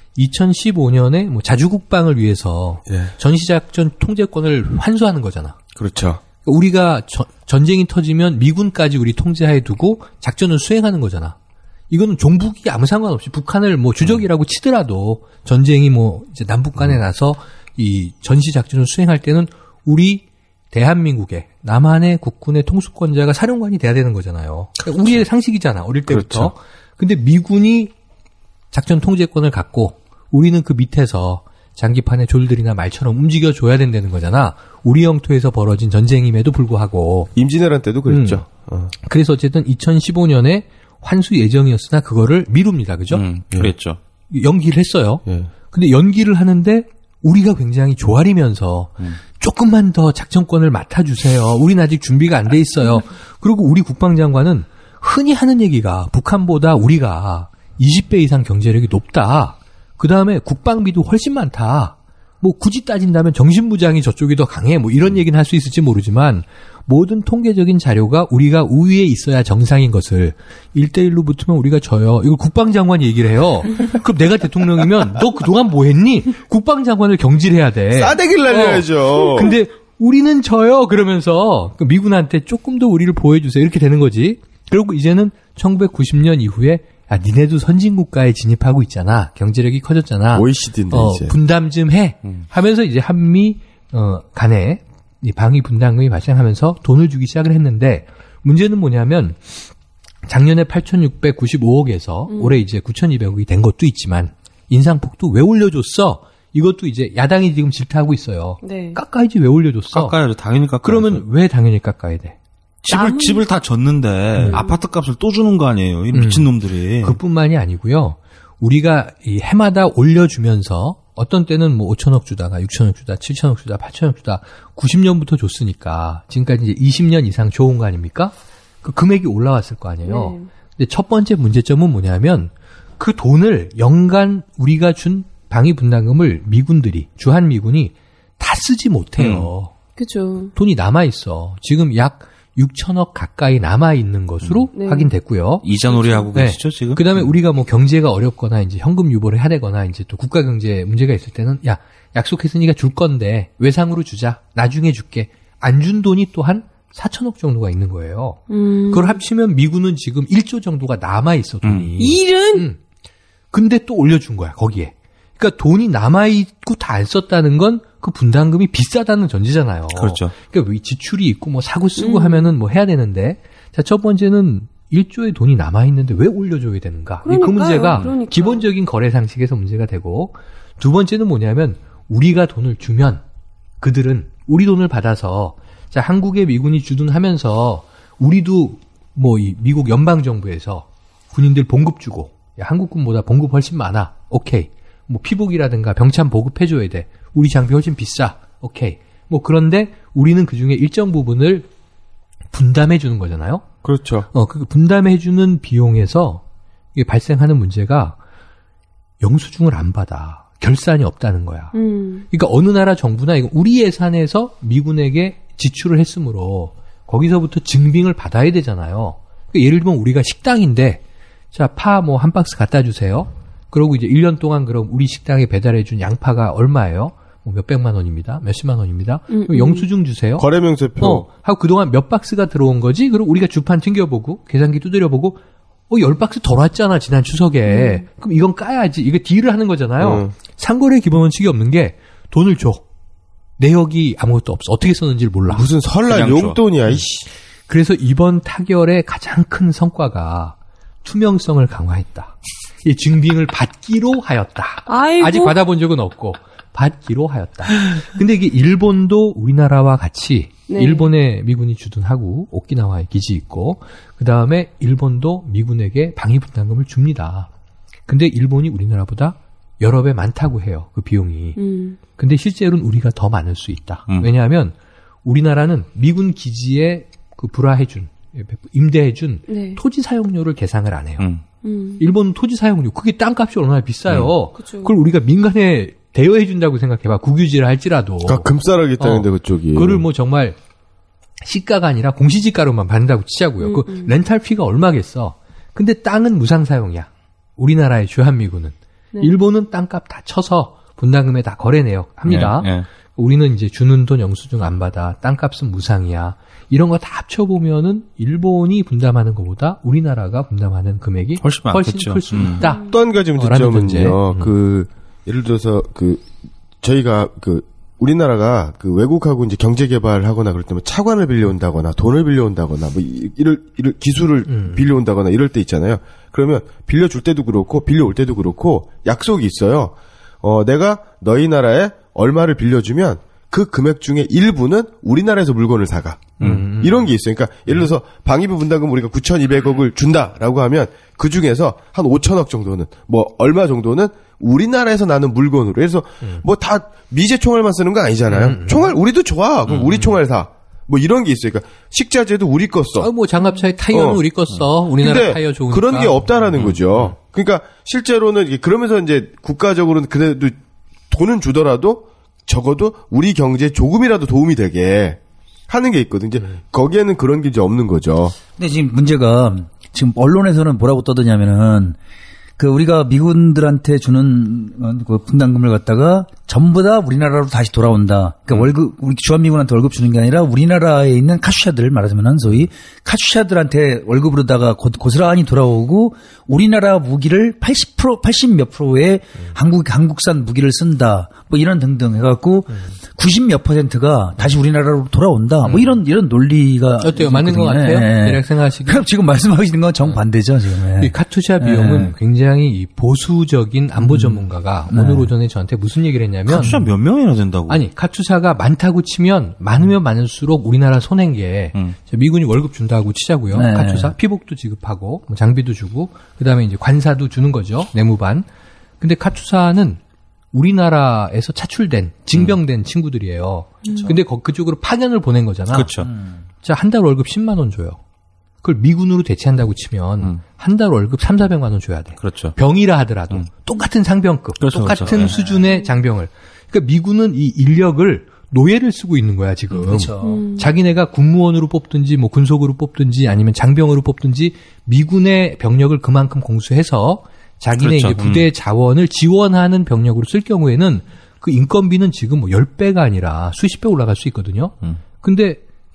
이천십오 년에 뭐 자주국방을 위해서 예. 전시작전 통제권을 환수하는 거잖아. 그렇죠. 우리가 저, 전쟁이 터지면 미군까지 우리 통제하에 두고 작전을 수행하는 거잖아. 이거는 종북이 아무 상관없이 북한을 뭐 주적이라고 치더라도 전쟁이 뭐 이제 남북 간에 나서 이 전시 작전을 수행할 때는 우리 대한민국의 남한의 국군의 통수권자가 사령관이 돼야 되는 거잖아요. 그러니까 우리의 상식이잖아. 어릴 때부터. 그렇죠. 근데 미군이 작전 통제권을 갖고 우리는 그 밑에서 장기판의 졸들이나 말처럼 움직여줘야 된다는 거잖아. 우리 영토에서 벌어진 전쟁임에도 불구하고. 임진왜란 때도 그랬죠. 음. 어. 그래서 어쨌든 이천십오 년에 환수 예정이었으나 그거를 미룹니다. 그죠? 음, 그랬죠. 연기를 했어요. 예. 근데 연기를 하는데 우리가 굉장히 조아리면서 음. 조금만 더 작전권을 맡아주세요. 우리는 아직 준비가 안 돼 있어요. 그리고 우리 국방장관은 흔히 하는 얘기가 북한보다 우리가 이십 배 이상 경제력이 높다. 그 다음에 국방비도 훨씬 많다. 뭐 굳이 따진다면 정신부장이 저쪽이 더 강해 뭐 이런 얘기는 할 수 있을지 모르지만 모든 통계적인 자료가 우리가 우위에 있어야 정상인 것을 일 대일로 붙으면 우리가 져요. 이걸 국방장관이 얘기를 해요. 그럼 내가 대통령이면 너 그동안 뭐 했니? 국방장관을 경질해야 돼. 싸대기를 날려야죠. 어. 근데 우리는 져요. 그러면서 미군한테 조금 더 우리를 보호해주세요. 이렇게 되는 거지. 그리고 이제는 천구백구십 년 이후에 야, 니네도 선진국가에 진입하고 있잖아. 경제력이 커졌잖아. 오이시디인데 어, 이제. 분담 좀 해. 음. 하면서 이제 한미 어, 간에 이 방위 분담금이 발생하면서 돈을 주기 시작을 했는데 문제는 뭐냐면 작년에 팔천육백구십오억에서 음. 올해 이제 구천이백억이 된 것도 있지만 인상폭도 왜 올려줬어? 이것도 이제 야당이 지금 질타하고 있어요. 네. 깎아야지 왜 올려줬어? 깎아야죠. 당연히 깎아야죠. 그러면 왜 당연히 깎아야 돼? 집을 남... 집을 다 졌는데 음. 아파트 값을 또 주는 거 아니에요? 이 미친 놈들이. 음. 그뿐만이 아니고요. 우리가 이 해마다 올려주면서 어떤 때는 뭐 오천억 주다가 육천억 주다, 칠천억 주다, 팔천억 주다 구십 년부터 줬으니까 지금까지 이제 이십 년 이상 좋은 거 아닙니까? 그 금액이 올라왔을 거 아니에요. 네. 근데 첫 번째 문제점은 뭐냐면 그 돈을 연간 우리가 준 방위 분담금을 미군들이 주한 미군이 다 쓰지 못해요. 음. 그죠. 돈이 남아 있어. 지금 약 육천억 가까이 남아 있는 것으로 네. 확인됐고요. 이자놀이 하고 네. 계시죠 지금? 그다음에 우리가 뭐 경제가 어렵거나 이제 현금 유보를 해야 되거나 이제 또 국가 경제 문제가 있을 때는 야 약속했으니까 줄 건데 외상으로 주자. 나중에 줄게. 안 준 돈이 또한 사천억 정도가 있는 거예요. 음. 그걸 합치면 미군은 지금 일조 정도가 남아 있어 돈이. 음. 일은? 음. 근데 또 올려준 거야 거기에. 그러니까 돈이 남아 있고 다 안 썼다는 건 그 분담금이 비싸다는 전제잖아요. 그렇죠. 그러니까 지출이 있고 뭐 사고 쓰고 음. 하면은 뭐 해야 되는데 자 첫 번째는 일조의 돈이 남아 있는데 왜 올려줘야 되는가? 그러니까요, 그 문제가 그러니까. 기본적인 거래 상식에서 문제가 되고 두 번째는 뭐냐면 우리가 돈을 주면 그들은 우리 돈을 받아서 자 한국에 미군이 주둔하면서 우리도 뭐 이 미국 연방 정부에서 군인들 봉급 주고 야, 한국군보다 봉급 훨씬 많아. 오케이. 뭐 피복이라든가 병참 보급해줘야 돼. 우리 장비 훨씬 비싸. 오케이. 뭐 그런데 우리는 그중에 일정 부분을 분담해주는 거잖아요. 그렇죠. 어, 그 분담해주는 비용에서 이게 발생하는 문제가 영수증을 안 받아. 결산이 없다는 거야. 음. 그러니까 어느 나라 정부나 이거 우리 예산에서 미군에게 지출을 했으므로 거기서부터 증빙을 받아야 되잖아요. 그러니까 예를 들면 우리가 식당인데 자, 파 뭐 한 박스 갖다 주세요. 그러고 이제 일 년 동안 그럼 우리 식당에 배달해준 양파가 얼마예요? 뭐 몇백만 원입니다. 몇십만 원입니다. 음, 음. 영수증 주세요. 거래명세표. 어, 하고 그동안 몇 박스가 들어온 거지? 그리고 우리가 주판 튕겨보고, 계산기 두드려보고, 어, 열 박스 덜 왔잖아, 지난 추석에. 음. 그럼 이건 까야지. 이거 딜을 하는 거잖아요. 음. 상거래 기본 원칙이 없는 게 돈을 줘. 내역이 아무것도 없어. 어떻게 썼는지를 몰라. 무슨 설날 용돈이야, 이씨. 그래서 이번 타결의 가장 큰 성과가 투명성을 강화했다. 이 증빙을 받기로 하였다. 아이고. 아직 받아본 적은 없고 받기로 하였다. 근데 이게 일본도 우리나라와 같이 네. 일본에 미군이 주둔하고 오키나와에 기지 있고 그 다음에 일본도 미군에게 방위 분담금을 줍니다. 근데 일본이 우리나라보다 여러 배 많다고 해요. 그 비용이. 음. 근데 실제로는 우리가 더 많을 수 있다. 음. 왜냐하면 우리나라는 미군 기지에 그 불화해준 임대해준 네. 토지 사용료를 계산을 안 해요. 음. 음. 일본은 토지 사용료 그게 땅값이 얼마나 비싸요. 음. 그걸 우리가 민간에 대여해준다고 생각해봐. 국유지를 할지라도. 그러니까 금싸라겠다는데 어, 그쪽이. 그거를 뭐 정말 시가가 아니라 공시지가로만 받는다고 치자고요. 음, 그 음. 렌탈피가 얼마겠어. 근데 땅은 무상 사용이야. 우리나라의 주한미군은. 네. 일본은 땅값 다 쳐서 분담금에 다 거래 내역 합니다. 네, 네. 우리는 이제 주는 돈 영수증 안 받아. 땅값은 무상이야. 이런 거 다 합쳐보면은 일본이 분담하는 것보다 우리나라가 분담하는 금액이 훨씬, 훨씬 클 수 음. 있다. 또 한 가지 문제점은요. 음. 그 예를 들어서 그 저희가 그 우리나라가 그 외국하고 이제 경제 개발하거나 그럴 때면 차관을 빌려온다거나 돈을 빌려온다거나 뭐 이럴 이럴 기술을 음. 빌려온다거나 이럴 때 있잖아요. 그러면 빌려줄 때도 그렇고 빌려올 때도 그렇고 약속이 있어요. 어 내가 너희 나라에 얼마를 빌려주면 그 금액 중에 일부는 우리나라에서 물건을 사가. 음. 이런 게 있어요. 그러니까 예를 들어서 방위비 분담금 우리가 구천이백억을 준다라고 하면 그 중에서 한 오천억 정도는 뭐 얼마 정도는 우리나라에서 나는 물건으로. 그래서 음. 뭐 다 미제 총알만 쓰는 거 아니잖아요. 음. 총알 우리도 좋아. 그럼 음. 우리 총알 사. 뭐 이런 게 있어요. 그러니까 식자재도 우리 거 써. 어, 뭐 장갑차에 타이어는 어. 우리 거 써. 우리나라 타이어 좋으니까. 그런 게 없다라는 음. 거죠. 그러니까 실제로는 이게 그러면서 이제 국가적으로는 그래도 돈은 주더라도 적어도 우리 경제에 조금이라도 도움이 되게 하는 게 있거든요. 이제 거기에는 그런 게 이제 없는 거죠. 근데 지금 문제가 지금 언론에서는 뭐라고 떠드냐면은 그 우리가 미군들한테 주는 그 분담금을 갖다가 전부 다 우리나라로 다시 돌아온다. 그러니까 음. 월급 우리 주한미군한테 월급 주는 게 아니라 우리나라에 있는 카투샤들 말하자면 소위 카투샤들한테 월급으로다가 고, 고스란히 돌아오고 우리나라 무기를 팔십 퍼센트 팔십 몇 프로의 음. 한국 한국산 무기를 쓴다. 뭐 이런 등등 해갖고 음. 구십 몇 퍼센트가 다시 우리나라로 돌아온다. 음. 뭐 이런 이런 논리가 어때요? 맞는 것 같아요? 네. 대략 생각하시기. 그럼 지금 말씀하시는 건 정반대죠 지금. 이 카투샤 비용은 네. 굉장히 보수적인 안보 전문가가 음. 오늘 오전에 저한테 무슨 얘기를 했냐면 카투샤 몇 명이나 된다고? 아니 카투샤가 많다고 치면 많으면 많을수록 우리나라 손해인 게 음. 미군이 월급 준다고 치자고요. 네. 카투샤 피복도 지급하고 뭐 장비도 주고 그다음에 이제 관사도 주는 거죠. 내무반. 근데 카투샤는 우리나라에서 차출된 징병된 음. 친구들이에요. 그렇죠. 근데 거, 그쪽으로 파견을 보낸 거잖아. 그렇죠. 음. 자, 한 달 월급 십만 원 줘요. 그걸 미군으로 대체한다고 치면 음. 한 달 월급 삼사백만 원 줘야 돼. 그렇죠. 병이라 하더라도 음. 똑같은 상병급, 그렇죠, 똑같은 그렇죠. 수준의 장병을. 그러니까 미군은 이 인력을 노예를 쓰고 있는 거야 지금. 그렇죠. 음. 자기네가 군무원으로 뽑든지 뭐 군속으로 뽑든지 아니면 장병으로 뽑든지 미군의 병력을 그만큼 공수해서 자기네 그렇죠. 이제 부대 음. 자원을 지원하는 병력으로 쓸 경우에는 그 인건비는 지금 뭐 십 배가 아니라 수십 배 올라갈 수 있거든요. 음. 근데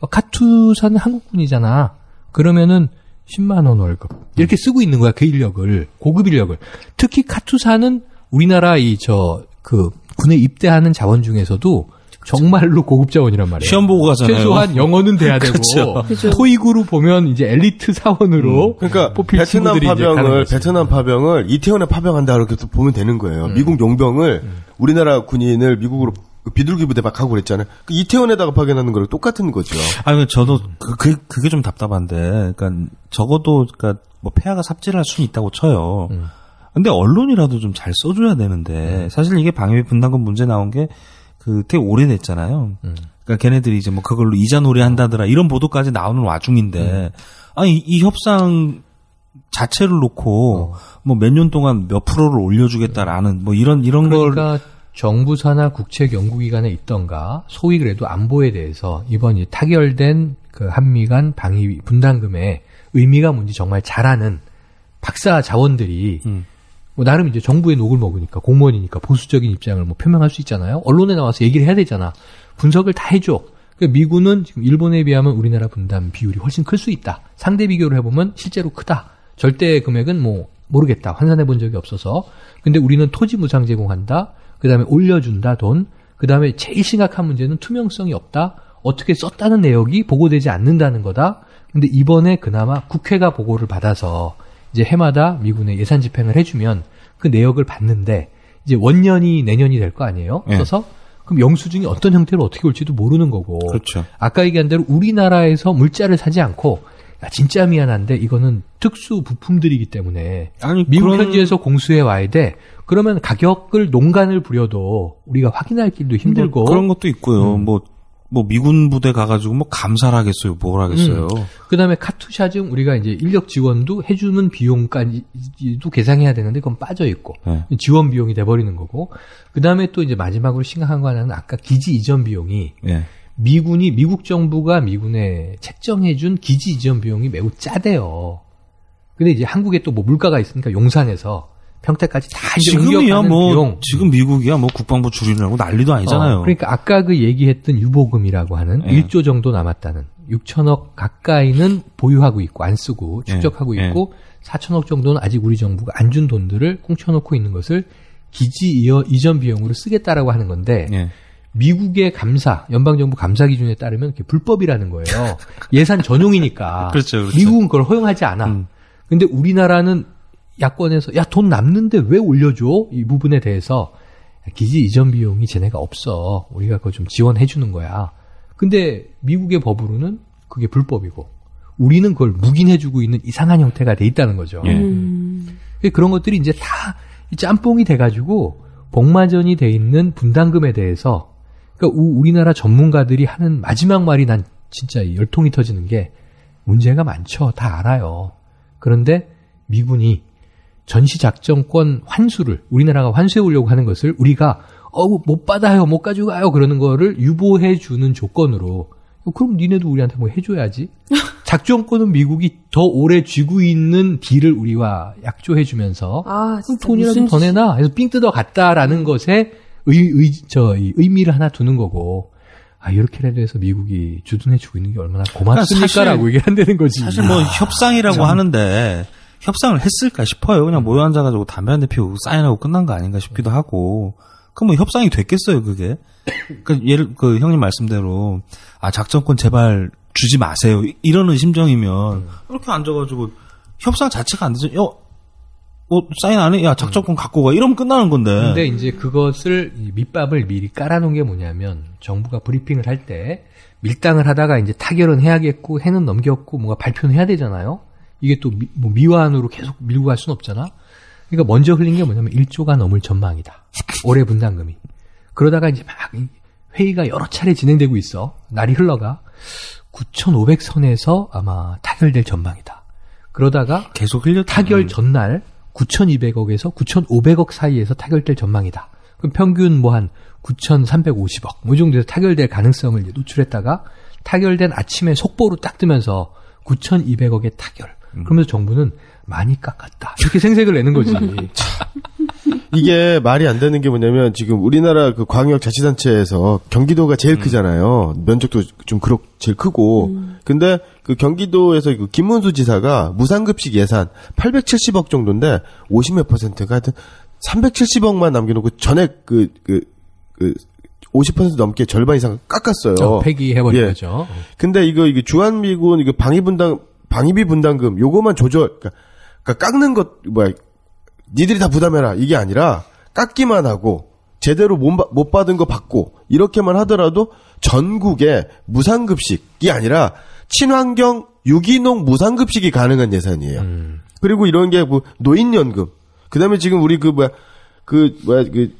카투사는 한국군이잖아. 그러면은 십만 원 월급 이렇게 쓰고 있는 거야 그 인력을 고급 인력을. 특히 카투사는 우리나라 이 저 그 군에 입대하는 자원 중에서도 정말로 고급 자원이란 말이에요. 시험 보고 가잖아요. 최소한 영어는 돼야 되고 그렇죠. 토익으로 보면 이제 엘리트 사원으로 음. 그러니까 뽑힐 베트남 파병을 이제 베트남 파병을 이태원에 파병한다 이렇게 보면 되는 거예요. 음. 미국 용병을 음. 우리나라 군인을 미국으로 비둘기 부대 막 가고 그랬잖아요. 그 이태원에다가 파견하는 거랑 똑같은 거죠. 아니 저도 그, 그 그게 좀 답답한데, 그러니까 적어도 그러니까 뭐 폐하가 삽질할 수는 있다고 쳐요. 음. 근데 언론이라도 좀 잘 써줘야 되는데 음. 사실 이게 방위비 분담금 문제 나온 게 그 되게 오래됐잖아요. 음. 그러니까 걔네들이 이제 뭐 그걸로 이자놀이 한다더라 이런 보도까지 나오는 와중인데 음. 아니 이 협상 자체를 놓고 어. 뭐 몇 년 동안 몇 프로를 올려주겠다라는 뭐 이런 이런 그러니까 걸 정부사나 국책 연구기관에 있던가 소위 그래도 안보에 대해서 이번 이 타결된 그 한미 간 방위 분담금의 의미가 뭔지 정말 잘 아는 박사 자원들이 음. 뭐 나름 이제 정부의 녹을 먹으니까 공무원이니까 보수적인 입장을 뭐 표명할 수 있잖아요. 언론에 나와서 얘기를 해야 되잖아. 분석을 다 해줘. 그러니까 미군은 지금 일본에 비하면 우리나라 분담 비율이 훨씬 클 수 있다. 상대 비교를 해보면 실제로 크다. 절대 금액은 뭐 모르겠다. 환산해 본 적이 없어서. 근데 우리는 토지 무상 제공한다. 그 다음에 올려준다 돈. 그 다음에 제일 심각한 문제는 투명성이 없다. 어떻게 썼다는 내역이 보고되지 않는다는 거다. 근데 이번에 그나마 국회가 보고를 받아서 이제 해마다 미군의 예산 집행을 해주면 그 내역을 봤는데 이제 원년이 내년이 될 거 아니에요? 네. 그래서 그럼 영수증이 어떤 형태로 어떻게 올지도 모르는 거고. 그렇죠. 아까 얘기한 대로 우리나라에서 물자를 사지 않고 야 진짜 미안한데 이거는 특수 부품들이기 때문에 아니, 미국 그런... 현지에서 공수해 와야 돼. 그러면 가격을 농간을 부려도 우리가 확인할 길도 힘들고 뭐 그런 것도 있고요. 음. 뭐 뭐 미군 부대 가가지고 뭐 감사를 하겠어요, 뭘 하겠어요. 음. 그다음에 카투샤즘 우리가 이제 인력 지원도 해주는 비용까지도 계상해야 되는데 그건 빠져 있고 네. 지원 비용이 돼버리는 거고. 그다음에 또 이제 마지막으로 심각한 거 하나는 아까 기지 이전 비용이 네. 미군이 미국 정부가 미군에 책정해준 기지 이전 비용이 매우 짜대요. 근데 이제 한국에 또 뭐 물가가 있으니까 용산에서 평택까지 다 지금이야 뭐 비용. 지금 미국이야 뭐 국방부 줄이려고 난리도 아니잖아요. 어, 그러니까 아까 그 얘기했던 유보금이라고 하는 네. 일조 정도 남았다는 육천억 가까이는 보유하고 있고 안 쓰고 축적하고 네. 있고 네. 사천억 정도는 아직 우리 정부가 안 준 돈들을 꽁쳐놓고 있는 것을 기지 이전 비용으로 쓰겠다라고 하는 건데 네. 미국의 감사, 연방정부 감사 기준에 따르면 그게 불법이라는 거예요. 예산 전용이니까. 그렇죠, 그렇죠. 미국은 그걸 허용하지 않아. 음. 근데 우리나라는 야권에서 야 돈 남는데 왜 올려줘? 이 부분에 대해서 기지 이전 비용이 쟤네가 없어. 우리가 그거 좀 지원해 주는 거야. 근데 미국의 법으로는 그게 불법이고 우리는 그걸 묵인해 주고 있는 이상한 형태가 돼 있다는 거죠. 예. 음. 그런 것들이 이제 다 짬뽕이 돼가지고 복마전이 돼 있는 분담금에 대해서 그러니까 우리나라 전문가들이 하는 마지막 말이 난 진짜 열통이 터지는 게 문제가 많죠. 다 알아요. 그런데 미군이 전시작전권 환수를 우리나라가 환수해 오려고 하는 것을 우리가 어, 못 받아요, 못 가져가요, 그러는 거를 유보해주는 조건으로, 그럼 니네도 우리한테 뭐 해줘야지. 작전권은 미국이 더 오래 쥐고 있는 딜을 우리와 약조해주면서, 아, 그럼 돈이라도 더 내놔. 해서 삥 뜯어 갔다라는 것에 의, 의, 저, 의미를 하나 두는 거고, 아, 이렇게라도 해서 미국이 주둔해주고 있는 게 얼마나 고맙습니까라고 그러니까 얘기를 한다는 거지. 사실 뭐 협상이라고 참. 하는데, 협상을 했을까 싶어요. 그냥 모여 앉아가지고 담배 한 대 피우고 사인하고 끝난 거 아닌가 싶기도 하고. 그럼 뭐 협상이 됐겠어요, 그게? 그 예를, 그 형님 말씀대로, 아, 작전권 제발 주지 마세요. 이러는 심정이면, 음. 이렇게 앉아가지고, 협상 자체가 안 되죠. 야, 어, 사인 안 해? 야, 작전권 갖고 가. 이러면 끝나는 건데. 근데 이제 그것을, 이 밑밥을 미리 깔아놓은 게 뭐냐면, 정부가 브리핑을 할 때, 밀당을 하다가 이제 타결은 해야겠고, 해는 넘겼고, 뭔가 발표는 해야 되잖아요? 이게 또 미, 뭐 미완으로 계속 밀고 갈 수는 없잖아? 그러니까 먼저 흘린 게 뭐냐면 일조가 넘을 전망이다. 올해 분담금이. 그러다가 이제 막 회의가 여러 차례 진행되고 있어. 날이 흘러가. 구천오백 선에서 아마 타결될 전망이다. 그러다가 계속 흘렸다. 타결 전날 구천이백억에서 구천오백억 사이에서 타결될 전망이다. 그럼 평균 뭐 한 구천삼백오십억 뭐 이 정도에서 타결될 가능성을 이제 노출했다가 타결된 아침에 속보로 딱 뜨면서 구천이백억의 타결. 그러면서 정부는 많이 깎았다. 이렇게 생색을 내는 거지. 이게 말이 안 되는 게 뭐냐면 지금 우리나라 그 광역자치단체에서 경기도가 제일 음. 크잖아요. 면적도 좀 그렇 제일 크고. 음. 근데 그 경기도에서 그 김문수 지사가 무상급식 예산 팔백칠십억 정도인데 오십몇 퍼센트가 하여튼 삼백칠십억만 남겨놓고 전액 그, 그, 그, 오십 퍼센트 넘게 절반 이상 깎았어요. 어, 폐기해버린 예. 거죠. 근데 이거, 이게 주한미군, 이거 방위분담, 방위비 분담금, 요거만 조절, 그러니까, 그러니까 깎는 것, 뭐야, 니들이 다 부담해라. 이게 아니라, 깎기만 하고, 제대로 못, 못 받은 거 받고, 이렇게만 하더라도, 전국에 무상급식이 아니라, 친환경 유기농 무상급식이 가능한 예산이에요. 음. 그리고 이런 게 뭐, 노인연금. 그 다음에 지금 우리 그, 뭐야, 그, 뭐야, 그,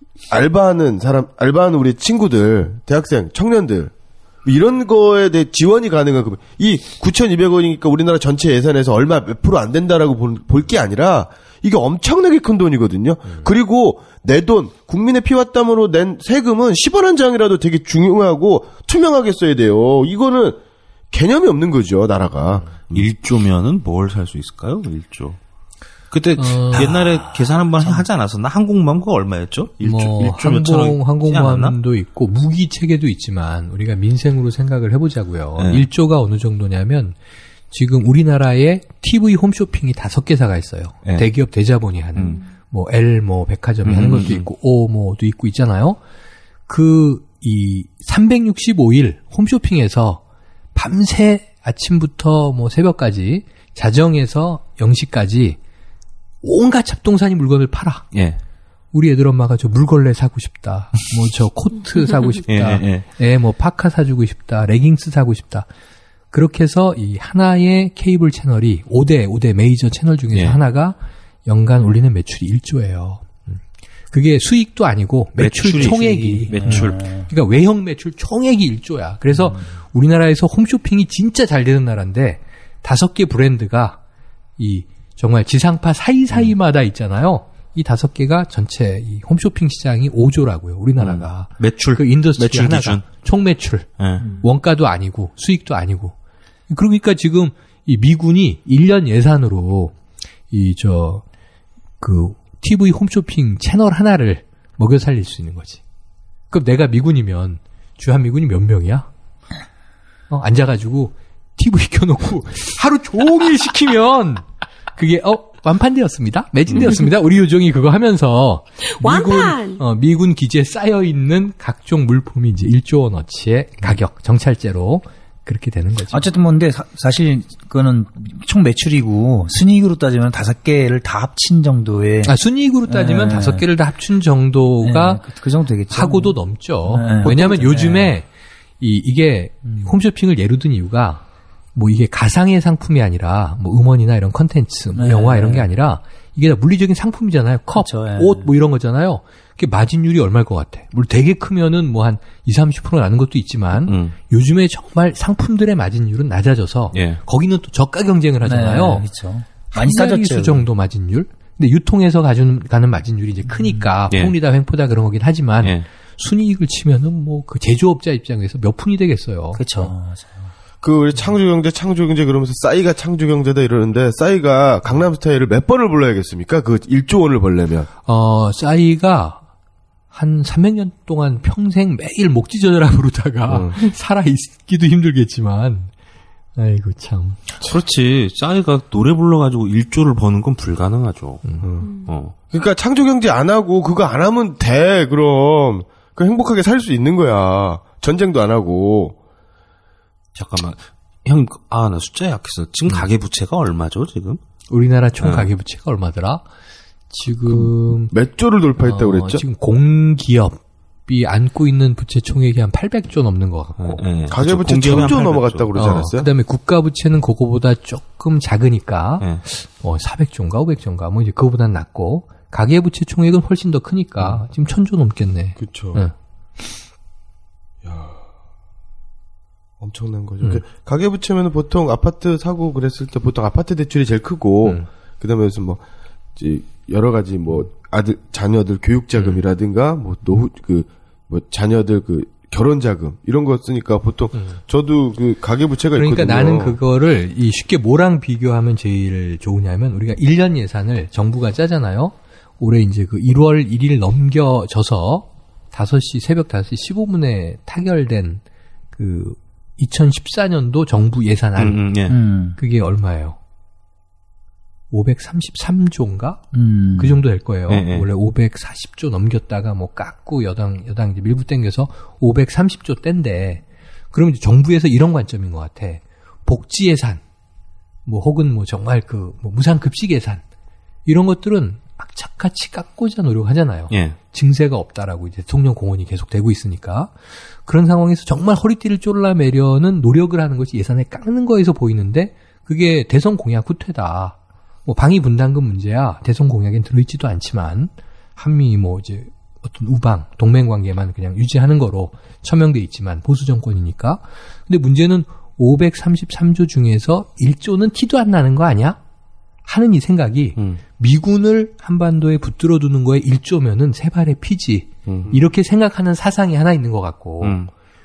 알바하는 사람, 알바하는 우리 친구들, 대학생, 청년들, 이런 거에 대해 지원이 가능한 그, 이 구천이백 원이니까 우리나라 전체 예산에서 얼마 몇 프로 안 된다라고 볼 게 아니라, 이게 엄청나게 큰 돈이거든요. 음. 그리고 내 돈, 국민의 피와 땀으로 낸 세금은 십 원 한 장이라도 되게 중요하고 투명하게 써야 돼요. 이거는 개념이 없는 거죠, 나라가. 일조면은 뭘 살 수 있을까요? 일조. 그때 어... 옛날에 계산 한번 하지 않았었나? 항공모함 그거 얼마였죠? 일조, 뭐 일조 항공, 항공모함도 있고 무기 체계도 있지만 우리가 민생으로 생각을 해보자고요. 네. 일조가 어느 정도냐면 지금 우리나라에 티비 홈쇼핑이 다섯 개사가 있어요. 네. 대기업 대자본이 하는 음. 뭐 L 뭐 백화점이 음, 하는 것도 음. 있고 O 뭐도 있고 있잖아요. 그 이 삼백육십오 일 홈쇼핑에서 밤새 아침부터 뭐 새벽까지 자정에서 영 시까지 온갖 잡동사니 물건을 팔아. 예. 우리 애들 엄마가 저 물걸레 사고 싶다. 뭐 저 코트 사고 싶다. 예, 예. 예, 뭐 파카 사주고 싶다. 레깅스 사고 싶다. 그렇게 해서 이 하나의 케이블 채널이 오 대, 오 대 메이저 채널 중에서 예. 하나가 연간 올리는 매출이 일조예요. 그게 수익도 아니고 매출 매출이, 총액이. 매출. 음. 그러니까 외형 매출 총액이 일조야. 그래서 음. 우리나라에서 홈쇼핑이 진짜 잘 되는 나라인데 다섯 개 브랜드가 이 정말 지상파 사이사이마다 있잖아요. 이 다섯 개가 전체 이 홈쇼핑 시장이 오조라고요. 우리나라가. 음. 매출. 그 인더스트리 매출 하나가. 기준. 총 매출. 네. 원가도 아니고 수익도 아니고. 그러니까 지금 이 미군이 일 년 예산으로 이 저 그 티비 홈쇼핑 채널 하나를 먹여 살릴 수 있는 거지. 그럼 내가 미군이면 주한미군이 몇 명이야? 어, 앉아가지고 티비 켜놓고 하루 종일 시키면 그게 어 완판되었습니다. 매진되었습니다. 우리 요정이 그거 하면서 미군 완판! 어, 미군 기지에 쌓여 있는 각종 물품이 이제 일조 원어치의 가격 정찰제로 그렇게 되는 거죠. 어쨌든 뭔데 사, 사실 그거는 총 매출이고 순이익으로 따지면 다섯 개를 다 합친 정도의 아 순이익으로 따지면 다섯 개를 다 합친 정도가 네, 그, 그 정도 되겠죠. 하고도 넘죠. 네. 왜냐하면 요즘에 네. 이 이게 음. 홈쇼핑을 예로 든 이유가 뭐 이게 가상의 상품이 아니라 뭐 음원이나 이런 컨텐츠, 뭐 네. 영화 이런 게 아니라 이게 다 물리적인 상품이잖아요. 컵, 그렇죠. 네. 옷 뭐 이런 거잖아요. 그게 마진율이 얼마일 것 같아? 물론 되게 크면은 뭐 한 이십, 삼십 퍼센트 나는 것도 있지만 음. 요즘에 정말 상품들의 마진율은 낮아져서 예. 거기는 또 저가 경쟁을 하잖아요. 네, 그렇죠. 많이 싸졌죠. 수 정도 마진율. 근데 유통해서 가져는 가는 마진율이 이제 크니까 예. 폭리다 횡포다 그런 거긴 하지만 예. 순이익을 치면은 뭐 그 제조업자 입장에서 몇 푼이 되겠어요. 그렇죠. 그 우리 창조경제 창조경제 그러면서 싸이가 창조경제다 이러는데 싸이가 강남스타일을 몇 번을 불러야겠습니까? 그 일조 원을 벌려면. 어, 싸이가 한 삼백 년 동안 평생 매일 목 찢어져라 부르다가 음. 살아있기도 힘들겠지만 아이고 참. 그렇지. 싸이가 노래 불러가지고 일조를 버는 건 불가능하죠. 음. 어. 그러니까 창조경제 안 하고 그거 안 하면 돼. 그럼 그 행복하게 살 수 있는 거야. 전쟁도 안 하고. 잠깐만. 형, 아, 나 숫자 약해서. 지금 가계부채가 얼마죠, 지금? 우리나라 총 네. 가계부채가 얼마더라? 지금 몇 조를 돌파했다고 어, 그랬죠? 지금 공기업이 안고 있는 부채 총액이 한 팔백조 넘는 것 같고. 네. 가계부채 공기업이 한 천조 팔백조. 넘어갔다고 그러지 어, 않았어요? 그다음에 국가부채는 그거보다 조금 작으니까 네. 어, 사백조인가 오백조인가 뭐 이제 그거보다는 낮고 가계부채 총액은 훨씬 더 크니까 지금 천조 넘겠네. 그렇죠. 네. 엄청난 거죠. 음. 그 가계부채면 보통 아파트 사고 그랬을 때 보통 아파트 대출이 제일 크고 음. 그다음에 무슨 뭐 이제 여러 가지 뭐 아들 자녀들 교육 자금이라든가 뭐 노후 그 뭐 자녀들 그 결혼 자금 이런 거 쓰니까 보통 저도 그 가계부채가 그러니까 있거든요. 나는 그거를 이 쉽게 뭐랑 비교하면 제일 좋으냐면 우리가 일 년 예산을 정부가 짜잖아요. 올해 이제 그 일월 일일 넘겨져서 다섯 시 새벽 다섯 시 십오 분에 타결된 그 이천십사년도 정부 예산안 음, 음, 예. 음. 그게 얼마예요? 오백삼십삼조인가? 음. 그 정도 될 거예요. 예, 예. 원래 오백사십조 넘겼다가 뭐 깎고 여당 여당 이제 밀고 당겨서 오백삼십조 땐데 그럼 이제 정부에서 이런 관점인 것 같아. 복지 예산 뭐 혹은 뭐 정말 그 뭐 무상급식 예산 이런 것들은 악착같이 깎고자 노력하잖아요. 예. 증세가 없다라고 이제 대통령 공언이 계속 되고 있으니까 그런 상황에서 정말 허리띠를 졸라매려는 노력을 하는 것이 예산에 깎는 거에서 보이는데 그게 대선 공약 후퇴다. 뭐 방위 분담금 문제야 대선 공약엔 들어있지도 않지만 한미 뭐 이제 어떤 우방 동맹 관계만 그냥 유지하는 거로 처명돼 있지만 보수 정권이니까. 근데 문제는 오백삼십삼조 중에서 일조는 티도 안 나는 거 아니야? 하는 이 생각이 음. 미군을 한반도에 붙들어 두는 거에 일조면은 세 발의 피지 음. 이렇게 생각하는 사상이 하나 있는 것 같고 음.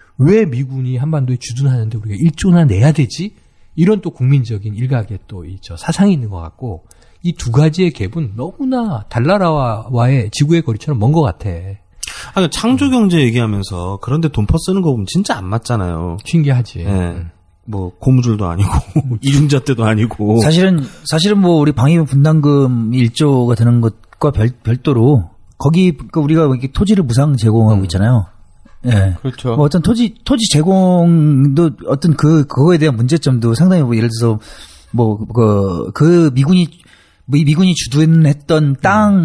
왜 미군이 한반도에 주둔하는데 우리가 일조나 내야 되지? 이런 또 국민적인 일각의 또 이 저 사상이 있는 것 같고 이 두 가지의 갭은 너무나 달나라와의 지구의 거리처럼 먼 것 같아. 아니, 창조경제 얘기하면서 그런데 돈 퍼 쓰는 거 보면 진짜 안 맞잖아요. 신기하지. 예. 음. 뭐 고무줄도 아니고 이중자 때도 아니고. 사실은 사실은 뭐 우리 방위 분담금 일조가 되는 것과 별, 별도로 거기 그 우리가 이렇게 토지를 무상 제공하고 있잖아요. 예. 그렇죠. 뭐 어떤 토지 토지 제공도 어떤 그 그거에 대한 문제점도 상당히 뭐 예를 들어서 뭐 그 그 미군이 미- 미군이 주둔했던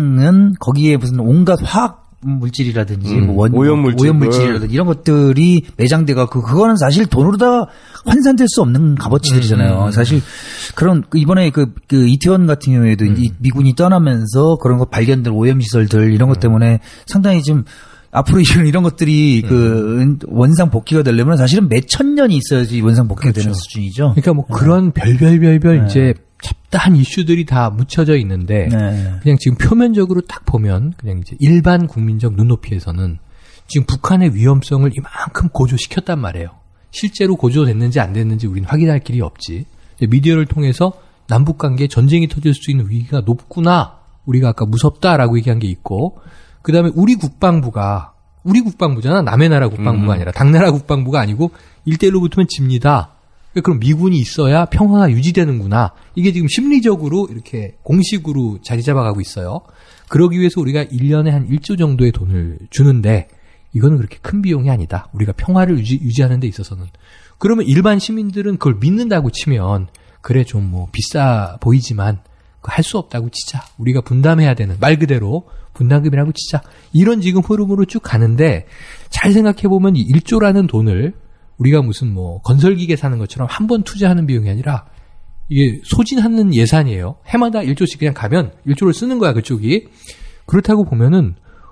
땅은 거기에 무슨 온갖 화학 물질이라든지 음, 뭐 원, 오염물질. 오염물질이라든지 이런 것들이 매장돼가 그 그거는 사실 돈으로 다 환산될 수 없는 값어치들이잖아요. 음. 사실 그런 그 이번에 그, 그 이태원 같은 경우에도 음. 이 미군이 떠나면서 그런 거 발견된 오염 시설들 이런 것 때문에 상당히 좀 앞으로 이런, 이런 것들이 그 원상 복귀가 되려면 사실은 몇 천 년이 있어야지 원상 복귀가 되는 수준이죠. 그러니까 뭐 그런 별별별별 이제 잡다한 이슈들이 다 묻혀져 있는데 네. 그냥 지금 표면적으로 딱 보면 그냥 이제 일반 국민적 눈높이에서는 지금 북한의 위험성을 이만큼 고조시켰단 말이에요. 실제로 고조됐는지 안 됐는지 우리는 확인할 길이 없지. 이제 미디어를 통해서 남북 관계에 전쟁이 터질 수 있는 위기가 높구나. 우리가 아까 무섭다라고 얘기한 게 있고 그다음에 우리 국방부가 우리 국방부잖아. 남의 나라 국방부가 음. 아니라 당나라 국방부가 아니고 일대일로 붙으면 집니다. 그럼 미군이 있어야 평화가 유지되는구나. 이게 지금 심리적으로 이렇게 공식으로 자리 잡아가고 있어요. 그러기 위해서 우리가 일 년에 한 일조 정도의 돈을 주는데 이거는 그렇게 큰 비용이 아니다. 우리가 평화를 유지, 유지하는 데 있어서는. 그러면 일반 시민들은 그걸 믿는다고 치면 그래 좀 뭐 비싸 보이지만 할 수 없다고 치자. 우리가 분담해야 되는 말 그대로 분담금이라고 치자. 이런 지금 흐름으로 쭉 가는데 잘 생각해보면 이 일조라는 돈을 우리가 무슨 뭐 건설기계 사는 것처럼 한 번 투자하는 비용이 아니라 이게 소진하는 예산이에요. 해마다 일조씩 그냥 가면 일조를 쓰는 거야 그쪽이. 그렇다고 보면은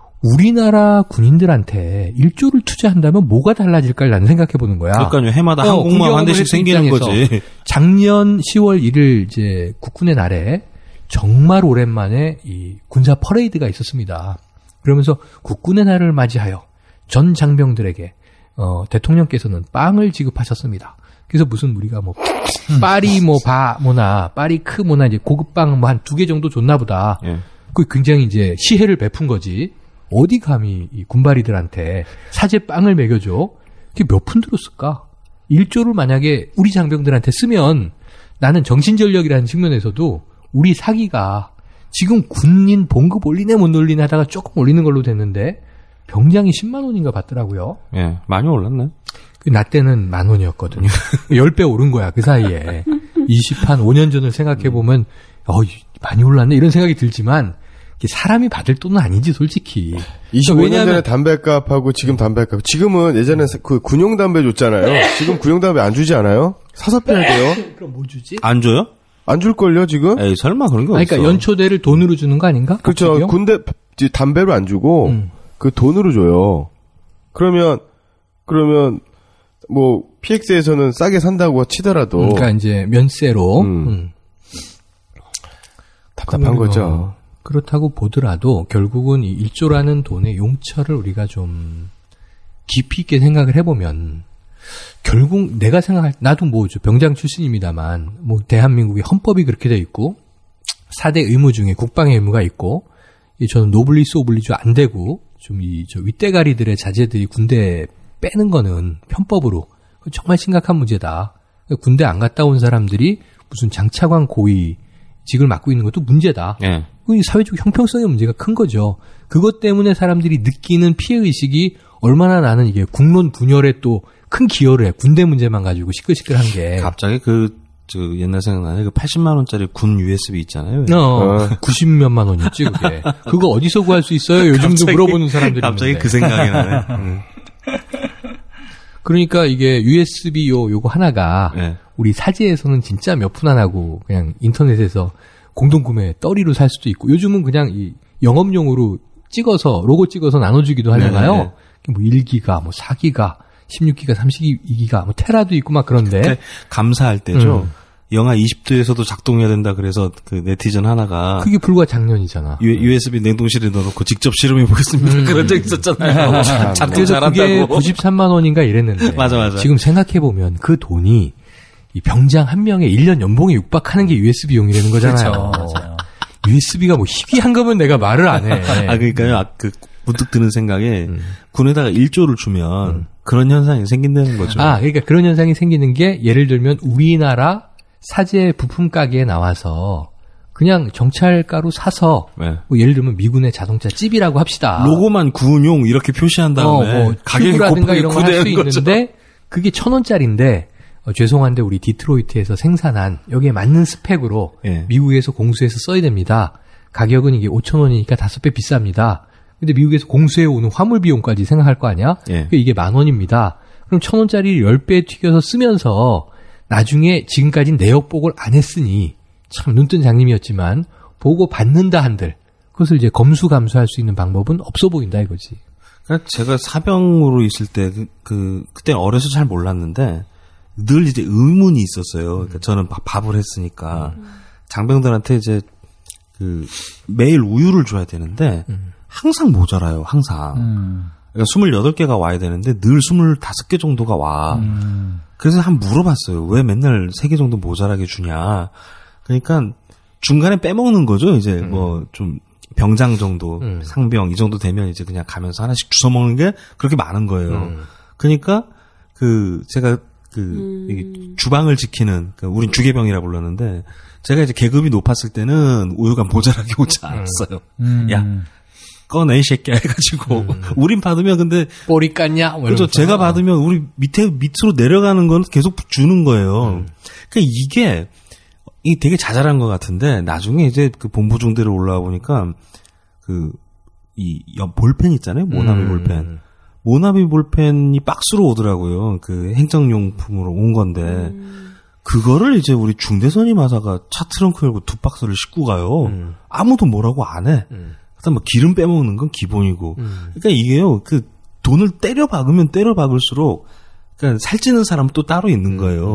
우리나라 군인들한테 일조를 투자한다면 뭐가 달라질까 나는 생각해보는 거야. 그러니까요. 해마다 어, 항공모함 한 대씩 했을 생기는 입장에서 거지. 작년 시월 일일 이제 국군의 날에 정말 오랜만에 이 군사 퍼레이드가 있었습니다. 그러면서 국군의 날을 맞이하여 전 장병들에게 어, 대통령께서는 빵을 지급하셨습니다. 그래서 무슨 우리가 뭐 파리 뭐 바 뭐나 파리 크 뭐나 이제 고급빵 뭐 한 두 개 정도 줬나 보다. 예. 그 굉장히 이제 시혜를 베푼 거지. 어디 감히 이 군바리들한테 사제 빵을 먹여줘? 그게 몇 푼 들었을까? 일조를 만약에 우리 장병들한테 쓰면 나는 정신전력이라는 측면에서도 우리 사기가 지금 군인 봉급 올리네 못 올리네 하다가 조금 올리는 걸로 됐는데 병장이 십만 원인가 받더라고요. 예, 많이 올랐네. 나 때는 만 원이었거든요. 십 배 오른 거야, 그 사이에. 이십 한 오 년 전을 생각해보면, 어, 많이 올랐네, 이런 생각이 들지만, 사람이 받을 돈은 아니지, 솔직히. 이십오 년 왜냐하면, 전에 담배값하고 지금 담배값. 지금은 예전에 그 군용 담배 줬잖아요. 지금 군용 담배 안 주지 않아요? 사서 빼야 돼요. 그럼 뭐 주지? 안 줘요? 안 줄걸요, 지금? 에이, 설마 그런 거 없어. 아니, 그러니까 연초대를 돈으로 주는 거 아닌가? 그렇죠. 갑자기요? 군대, 담배로 안 주고, 음. 그 돈으로 줘요. 그러면, 그러면, 뭐, 피엑스에서는 싸게 산다고 치더라도. 음, 그러니까 이제 면세로. 음. 음. 답답한 거죠. 그렇다고 보더라도 결국은 이 일조라는 돈의 용처를 우리가 좀 깊이 있게 생각을 해보면 결국 내가 생각할 나도 뭐 병장 출신입니다만 뭐 대한민국의 헌법이 그렇게 돼 있고 사 대 의무 중에 국방의 의무가 있고 이 저는 노블리스 오블리주 안 되고 좀 이 저 윗대가리들의 자제들이 군대 빼는 거는 편법으로 정말 심각한 문제다. 군대 안 갔다 온 사람들이 무슨 장차관 고위직을 맡고 있는 것도 문제다. 예. 이 사회적 형평성의 문제가 큰 거죠. 그것 때문에 사람들이 느끼는 피해 의식이 얼마나 나는 이게 국론 분열에 또 큰 기여를 해. 군대 문제만 가지고 시끌시끌한 게. 갑자기 그, 저, 옛날 생각나네. 그 팔십만 원짜리 군 유에스비 있잖아요. 어, 어. 구십몇만 원이었지, 그게. 그거 어디서 구할 수 있어요? 요즘도 갑자기, 물어보는 사람들이 갑자기 있는데. 그 생각이 나네. 음. 그러니까 이게 유에스비 요, 요거 하나가 네. 우리 사제에서는 진짜 몇 푼 안 하고 그냥 인터넷에서 공동구매 떨이로 살 수도 있고 요즘은 그냥 이 영업용으로 찍어서 로고 찍어서 나눠주기도 하잖아요. 네, 네. 뭐 일 기가, 뭐 사 기가, 십육 기가, 삼십이 기가, 뭐 테라도 있고 막 그런데 감사할 때죠. 음. 영하 이십 도에서도 작동해야 된다 그래서 그 네티즌 하나가 그게 불과 작년이잖아. 유, 유에스비 냉동실에 넣어놓고 직접 실험해 보겠습니다. 음. 그런 적 있었잖아요. 작동 그래서 잘한다고. 그게 구십삼만 원인가 이랬는데 맞아 맞아. 지금 생각해 보면 그 돈이 이 병장 한 명의 일 년 연봉에 육박하는 게 유에스비용이라는 거잖아요. 그렇죠. 맞아요. 유에스비가 뭐 희귀한 거면 내가 말을 안 해. 아 그러니까요. 아, 그 문득 드는 생각에 음. 군에다가 일조를 주면 음. 그런 현상이 생긴다는 거죠. 아, 그러니까 그런 현상이 생기는 게 예를 들면 우리나라 사제 부품 가게에 나와서 그냥 정찰가로 사서 네. 뭐 예를 들면 미군의 자동차 찝이라고 합시다. 로고만 군용 이렇게 표시한 다음에 어, 뭐 가격이 튜브라든가 곱하기 이런 거 할 수 구대는 거죠. 있는데 그게 천 원짜리인데 어, 죄송한데 우리 디트로이트에서 생산한 여기에 맞는 스펙으로 예. 미국에서 공수해서 써야 됩니다. 가격은 이게 오천 원이니까 다섯 배 비쌉니다. 근데 미국에서 공수해 오는 화물 비용까지 생각할 거 아니야? 예. 그러니까 이게 만 원입니다. 그럼 천 원짜리 십 배 튀겨서 쓰면서 나중에 지금까지 내역복을 안 했으니 참 눈뜬 장님이었지만 보고 받는다 한들 그것을 이제 검수감수할 수 있는 방법은 없어 보인다 이거지. 그러니까 제가 사병으로 있을 때 그, 그 그때 어려서 잘 몰랐는데 늘 이제 의문이 있었어요. 그러니까 저는 밥- 밥을 했으니까 장병들한테 이제 그 매일 우유를 줘야 되는데 항상 모자라요. 항상. 음. 그러니까 스물여덟 개가 와야 되는데 늘 스물다섯 개 정도가 와. 음. 그래서 한 번 물어봤어요. 왜 맨날 세 개 정도 모자라게 주냐. 그러니까 중간에 빼먹는 거죠. 이제 뭐 좀 병장 정도, 음. 상병 이 정도 되면 이제 그냥 가면서 하나씩 주워 먹는 게 그렇게 많은 거예요. 음. 그러니까 그 제가 그 음. 이 주방을 지키는 그 우린 주계병이라 불렀는데 제가 이제 계급이 높았을 때는 우유가 모자라게 오지 않았어요. 음. 야 꺼내 이 새끼야 해가지고 우린 받으면 근데 꼬리 깠냐? 뭐 그렇죠. 이러면서. 제가 받으면 우리 밑에 밑으로 내려가는 건 계속 주는 거예요. 그러니까 이게 이 되게 자잘한 것 같은데 나중에 이제 그 본부 중대로 올라와 보니까 그 이 볼펜 있잖아요. 모나미 음. 볼펜. 모나미 볼펜이 박스로 오더라고요. 그 행정용품으로 온 건데 음. 그거를 이제 우리 중대선임 마사가 차 트렁크 열고 두 박스를 싣고 가요. 음. 아무도 뭐라고 안 해. 음. 일단 뭐 기름 빼먹는 건 기본이고. 음. 그러니까 이게요. 그 돈을 때려 박으면 때려 박을수록 그러니까 살찌는 사람은 또 따로 있는 거예요. 음.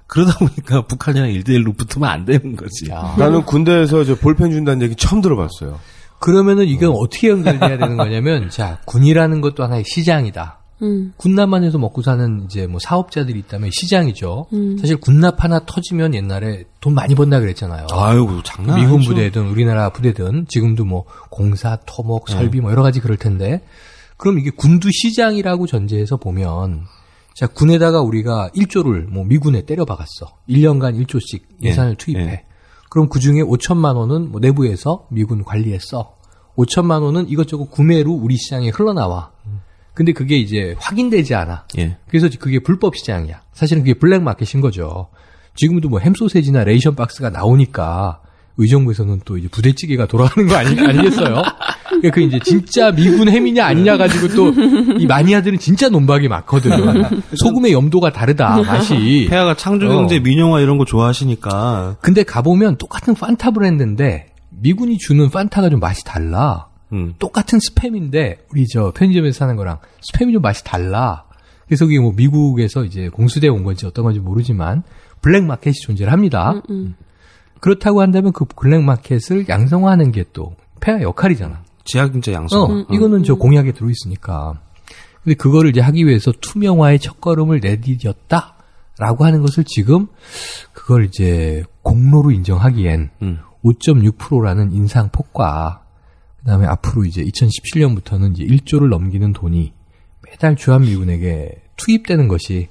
그러다 보니까 북한이랑 일대일로 붙으면 안 되는 거지. 나는 군대에서 저 볼펜 준다는 얘기 처음 들어봤어요. 그러면은 이건 어. 어떻게 연결돼야 되는 거냐면, 자, 군이라는 것도 하나의 시장이다. 음. 군납만 해서 먹고 사는 이제 뭐 사업자들이 있다면 시장이죠. 음. 사실 군납 하나 터지면 옛날에 돈 많이 번다 그랬잖아요. 아유, 장난 미군 아니죠. 부대든 우리나라 부대든 지금도 뭐 공사, 토목, 설비 뭐 여러 가지 그럴 텐데, 그럼 이게 군도 시장이라고 전제해서 보면, 자, 군에다가 우리가 일 조를 뭐 미군에 때려박았어. 일 년간 일 조씩 예산을 예. 투입해. 예. 그럼 그 중에 오천만 원은 뭐 내부에서 미군 관리했어. 오천만 원은 이것저것 구매로 우리 시장에 흘러나와. 근데 그게 이제 확인되지 않아. 예. 그래서 그게 불법 시장이야. 사실은 그게 블랙 마켓인 거죠. 지금도 뭐 햄소세지나 레이션 박스가 나오니까 의정부에서는 또 이제 부대찌개가 돌아가는 거 아니, 아니겠어요? 그러니까 그 이제 진짜 미군 햄이냐 아니냐 가지고 또 이 마니아들은 진짜 논박이 많거든. 소금의 염도가 다르다, 맛이. 폐하가 창조경제, 어. 민영화 이런 거 좋아하시니까. 근데 가보면 똑같은 판타 브랜드인데 미군이 주는 판타가 좀 맛이 달라. 음. 똑같은 스팸인데 우리 저 편의점에서 사는 거랑 스팸이 좀 맛이 달라. 그래서 그게 뭐 미국에서 이제 공수대 온 건지 어떤 건지 모르지만 블랙 마켓이 존재를 합니다. 음, 음. 그렇다고 한다면 그 블랙 마켓을 양성화하는 게 또 폐하 역할이잖아. 지하경제 양성화. 어, 이거는 저 공약에 들어있으니까. 근데 그거를 이제 하기 위해서 투명화의 첫걸음을 내디뎠다라고 하는 것을 지금 그걸 이제 공로로 인정하기엔 음. 오 점 육 퍼센트라는 인상 폭과 그다음에 앞으로 이제 이천십칠 년부터는 이제 일 조를 넘기는 돈이 매달 주한미군에게 투입되는 것이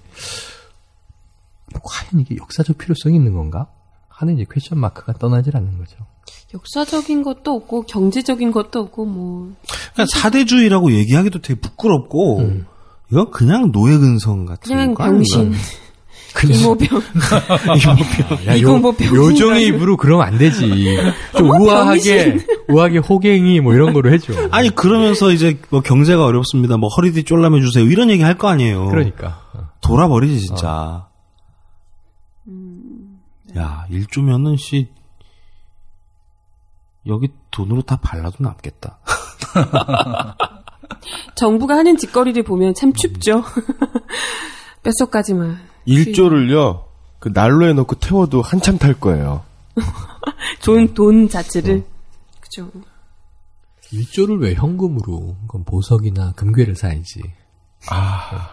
과연 이게 역사적 필요성이 있는 건가? 하는 이제 퀘션 마크가 떠나질 않는 거죠. 역사적인 것도 없고 경제적인 것도 없고 뭐 그러니까 사대주의라고 얘기하기도 되게 부끄럽고 음. 이건 그냥 노예근성 같은 그냥 거 병신. 이모병. 이모병. 야, 이거 요, 뭐 병신. 요정의 입으로 그러면 안 되지. 좀 뭐 우아하게, 우아하게 호갱이 뭐 이런 거로 해줘. 아니 그러면서 이제 뭐 경제가 어렵습니다. 뭐 허리띠 쫄라매 주세요. 이런 얘기 할 거 아니에요. 그러니까. 돌아버리지 진짜. 어. 야, 일 조면은 씨 여기 돈으로 다 발라도 남겠다. 정부가 하는 짓거리를 보면 참 춥죠. 뼛속까지만. 일 조를요, 그 난로에 넣고 태워도 한참 탈 거예요. 좋은 돈 자체를. 그죠. 일 조를 왜 현금으로? 그건 보석이나 금괴를 사야지. 아.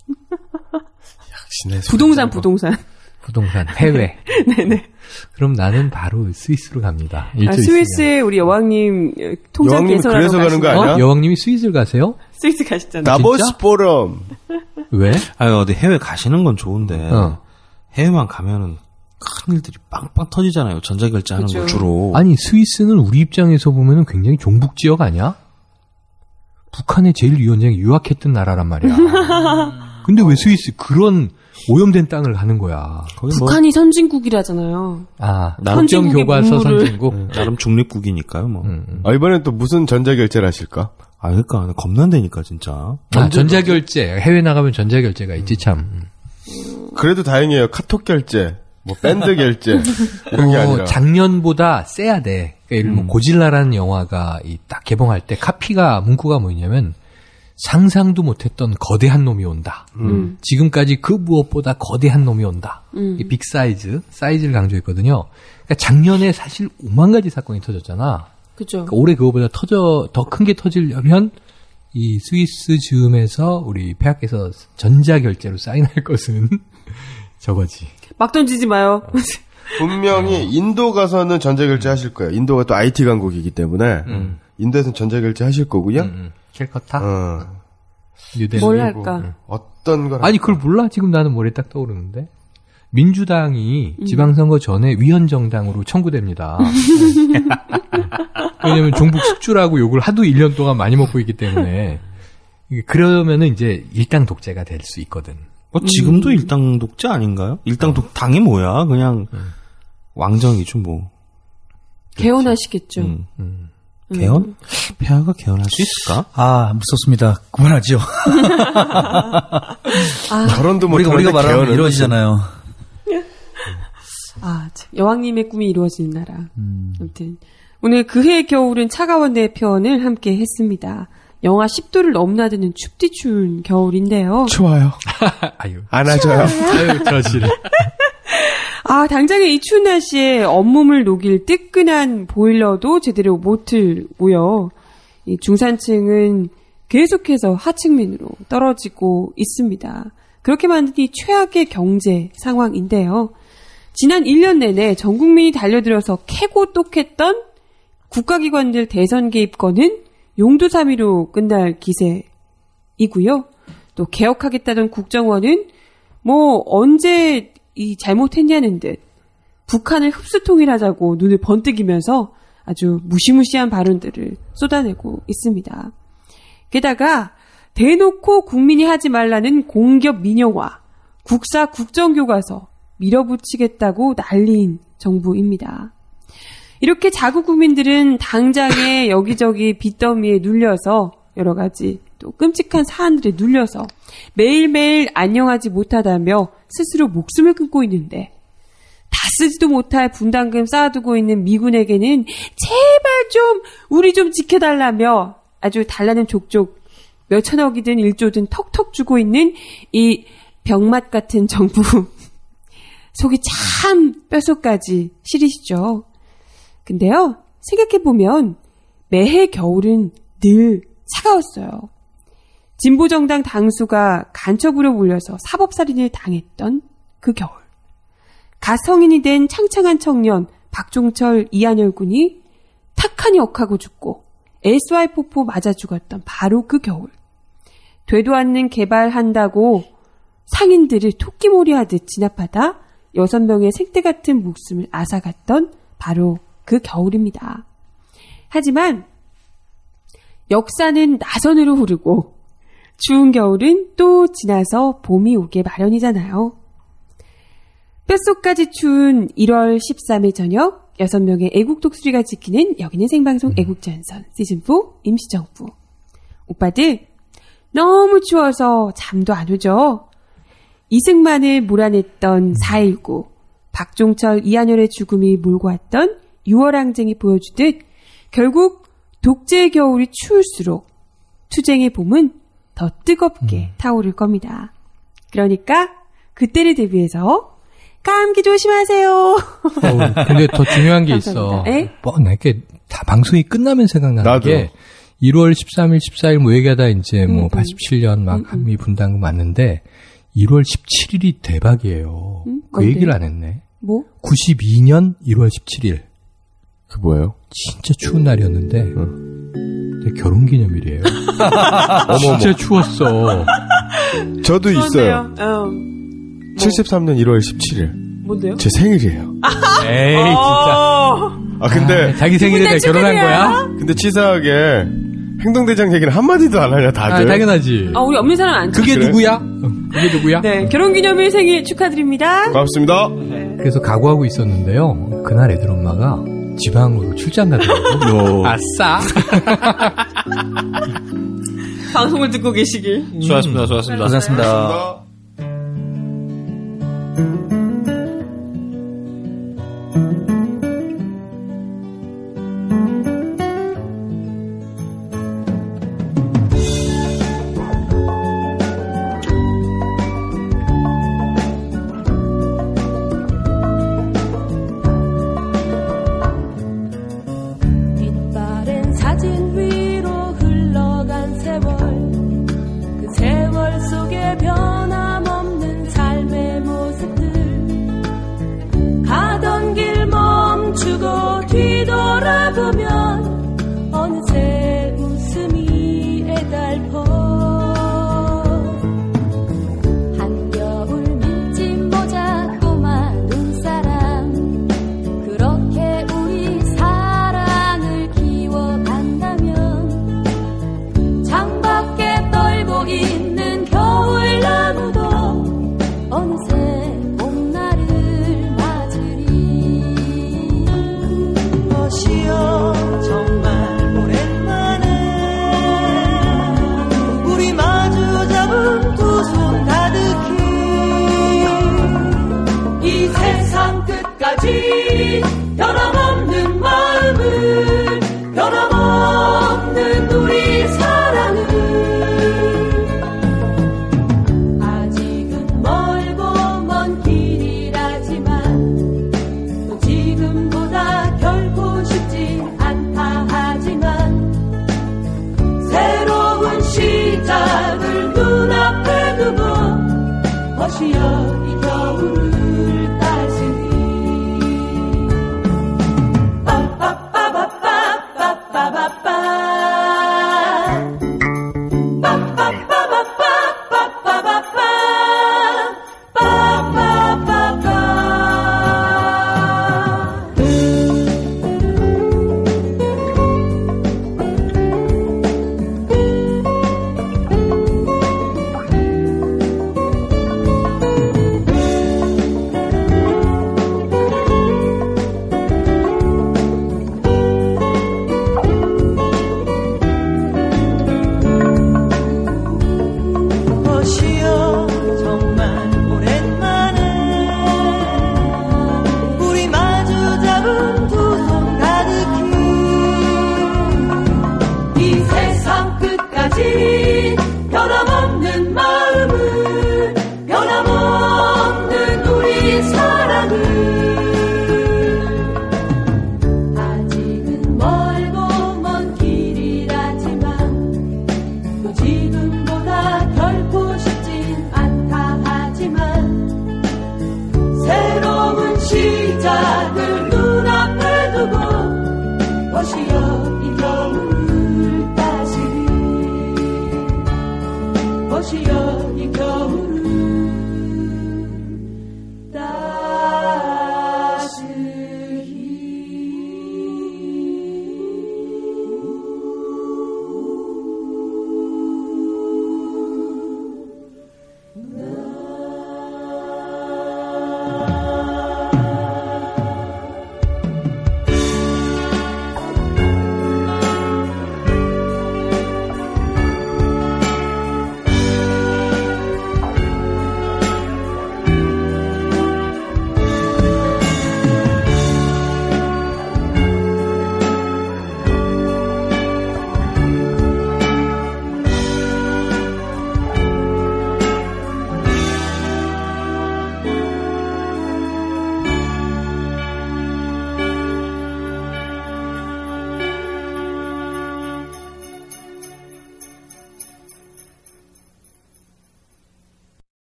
역시네. 부동산, 부동산. 부동산, 해외. 네네. 그럼 나는 바로 스위스로 갑니다. 아, 스위스에 우리 여왕님 통장 여왕님 개설하러 그래서 가는 거 아니야? 어? 여왕님이 스위스를 가세요? 스위스 가시잖아요. 다보스 포럼. 왜? 아유, 어디 해외 가시는 건 좋은데 어. 해외만 가면은 큰 일들이 빵빵 터지잖아요. 전자결제하는 그쵸. 거 주로. 아니 스위스는 우리 입장에서 보면은 굉장히 종북 지역 아니야? 북한의 제일 위원장이 유학했던 나라란 말이야. 근데 왜 스위스 그런 오염된 땅을 가는 거야? 북한이 뭐... 선진국이라잖아요. 아, 국정 교과서 문물을... 선진국. 네, 나름 중립국이니까요, 뭐. 음, 음. 아, 이번엔 또 무슨 전자결제를 하실까? 아, 그러니까 겁난다니까 진짜. 아, 전자결제. 해외 나가면 전자결제가 있지 참. 그래도 다행이에요. 카톡 결제, 뭐 밴드 결제 이런 게 어, 아니라. 작년보다 세야 돼. 그러니까 예를 들면 음. 고질라라는 영화가 이 딱 개봉할 때 카피가 문구가 뭐냐면 상상도 못했던 거대한 놈이 온다. 음. 지금까지 그 무엇보다 거대한 놈이 온다. 음. 이 빅 사이즈, 사이즈를 강조했거든요. 그러니까 작년에 사실 오만 가지 사건이 터졌잖아. 그죠. 그러니까 올해 그거보다 터져 더 큰 게 터지려면 이 스위스 즈음에서 우리 폐하께서 전자결제로 사인할 것은 저거지. 막 던지지 마요. 분명히 인도 가서는 전자결제 하실 거예요. 인도가 또 아이티 강국이기 때문에 음. 인도에서는 전자결제 하실 거고요. 음, 음. 캘커타? 어. 뉴델리. 뭘 할까? 음. 어떤 걸 아니 할까? 그걸 몰라? 지금 나는 머리에 딱 떠오르는데. 민주당이 음. 지방선거 전에 위헌정당으로 청구됩니다. 왜냐면 종북 식주라고 욕을 하도 일 년 동안 많이 먹고 있기 때문에. 그러면은 이제 일당 독재가 될 수 있거든. 뭐 지금도 음. 일당 독재 아닌가요? 일당 독 당이 뭐야? 그냥 음. 왕정이죠 뭐. 개헌하시겠죠. 음. 음. 개헌? 폐하가 개헌할 수 있을까? 아, 무섭습니다. 그만하죠. 아, 결혼도 못 우리가, 우리가 말하면 이루어지잖아요. 아, 참. 여왕님의 꿈이 이루어지는 나라. 음. 아무튼 오늘 그해의 겨울은 차가운 내 편을 함께 했습니다. 영하 십 도를 넘나드는 춥디 추운 겨울인데요. 추워요. 아유. 안아줘요. 아유, 저지를. 아, 당장에 이 추운 날씨에 온몸을 녹일 뜨끈한 보일러도 제대로 못 틀고요. 이 중산층은 계속해서 하층민으로 떨어지고 있습니다. 그렇게 만드니 최악의 경제 상황인데요. 지난 일 년 내내 전 국민이 달려들어서 캐고 똑했던 국가기관들 대선 개입권은 용두사미로 끝날 기세이고요. 또 개혁하겠다던 국정원은 뭐 언제 이 잘못했냐는 듯 북한을 흡수통일하자고 눈을 번뜩이면서 아주 무시무시한 발언들을 쏟아내고 있습니다. 게다가 대놓고 국민이 하지 말라는 공기업 민영화, 국사 국정교과서 밀어붙이겠다고 난리인 정부입니다. 이렇게 자국 국민들은 당장에 여기저기 빚더미에 눌려서 여러 가지 또 끔찍한 사안들에 눌려서 매일매일 안녕하지 못하다며 스스로 목숨을 끊고 있는데 다 쓰지도 못할 분담금 쌓아두고 있는 미군에게는 제발 좀 우리 좀 지켜달라며 아주 달라는 족족 몇천억이든 일조든 턱턱 주고 있는 이 병맛 같은 정부 속이 참 뼛속까지 시리시죠. 근데요, 생각해보면 매해 겨울은 늘 차가웠어요. 진보정당 당수가 간첩으로 몰려서 사법살인을 당했던 그 겨울. 갓 성인이 된 창창한 청년 박종철 이한열 군이 탁하니 억하고 죽고 에스와이 포포 맞아 죽었던 바로 그 겨울. 되도 않는 개발한다고 상인들을 토끼몰이 하듯 진압하다 여섯 명의 생떼 같은 목숨을 앗아갔던 바로 그 겨울입니다. 하지만 역사는 나선으로 흐르고 추운 겨울은 또 지나서 봄이 오게 마련이잖아요. 뼛속까지 추운 일월 십삼일 저녁 여섯 명의 애국 독수리가 지키는 여기는 생방송 애국전선 시즌사 임시정부. 오빠들 너무 추워서 잠도 안 오죠? 이승만을 몰아냈던 사일구, 박종철 이한열의 죽음이 몰고 왔던 유월 항쟁이 보여주듯 결국 독재의 겨울이 추울수록 투쟁의 봄은 더 뜨겁게 음. 타오를 겁니다. 그러니까 그때를 대비해서 감기 조심하세요. 어, 근데 더 중요한 게 있어. 뭐, 나 이렇게 다 방송이 끝나면 생각나는 나도. 게 일월 십삼일, 십사일 뭐 얘기하다 이제 뭐 음, 팔십칠년 막 음, 한미 분담금 왔는데 일월 십칠일이 대박이에요. 음? 그 어때? 얘기를 안 했네. 뭐? 구십이년 일월 십칠일. 그 뭐예요? 진짜 추운 날이었는데 응. 내 결혼기념일이에요. 진짜 추웠어. 저도 있어요. 음. 칠십삼년 일월 십칠일. 뭔데요? 제 생일이에요. 에이 진짜. 아 근데 아, 자기 생일에 내가 결혼한 거야? 근데 치사하게 행동대장 얘기는 한마디도 안 하냐 다들. 아, 당연하지. 아, 우리 없는 사람 안 그게 그래? 누구야? 그게 누구야? 네, 결혼기념일 생일 축하드립니다. 고맙습니다. 네. 그래서 각오하고 있었는데요. 그날 애들 엄마가 지방으로 출장 가더라고요. 아싸. 방송을 듣고 계시길. 수고하셨습니다. 수고하셨습니다. 고생하셨습니다.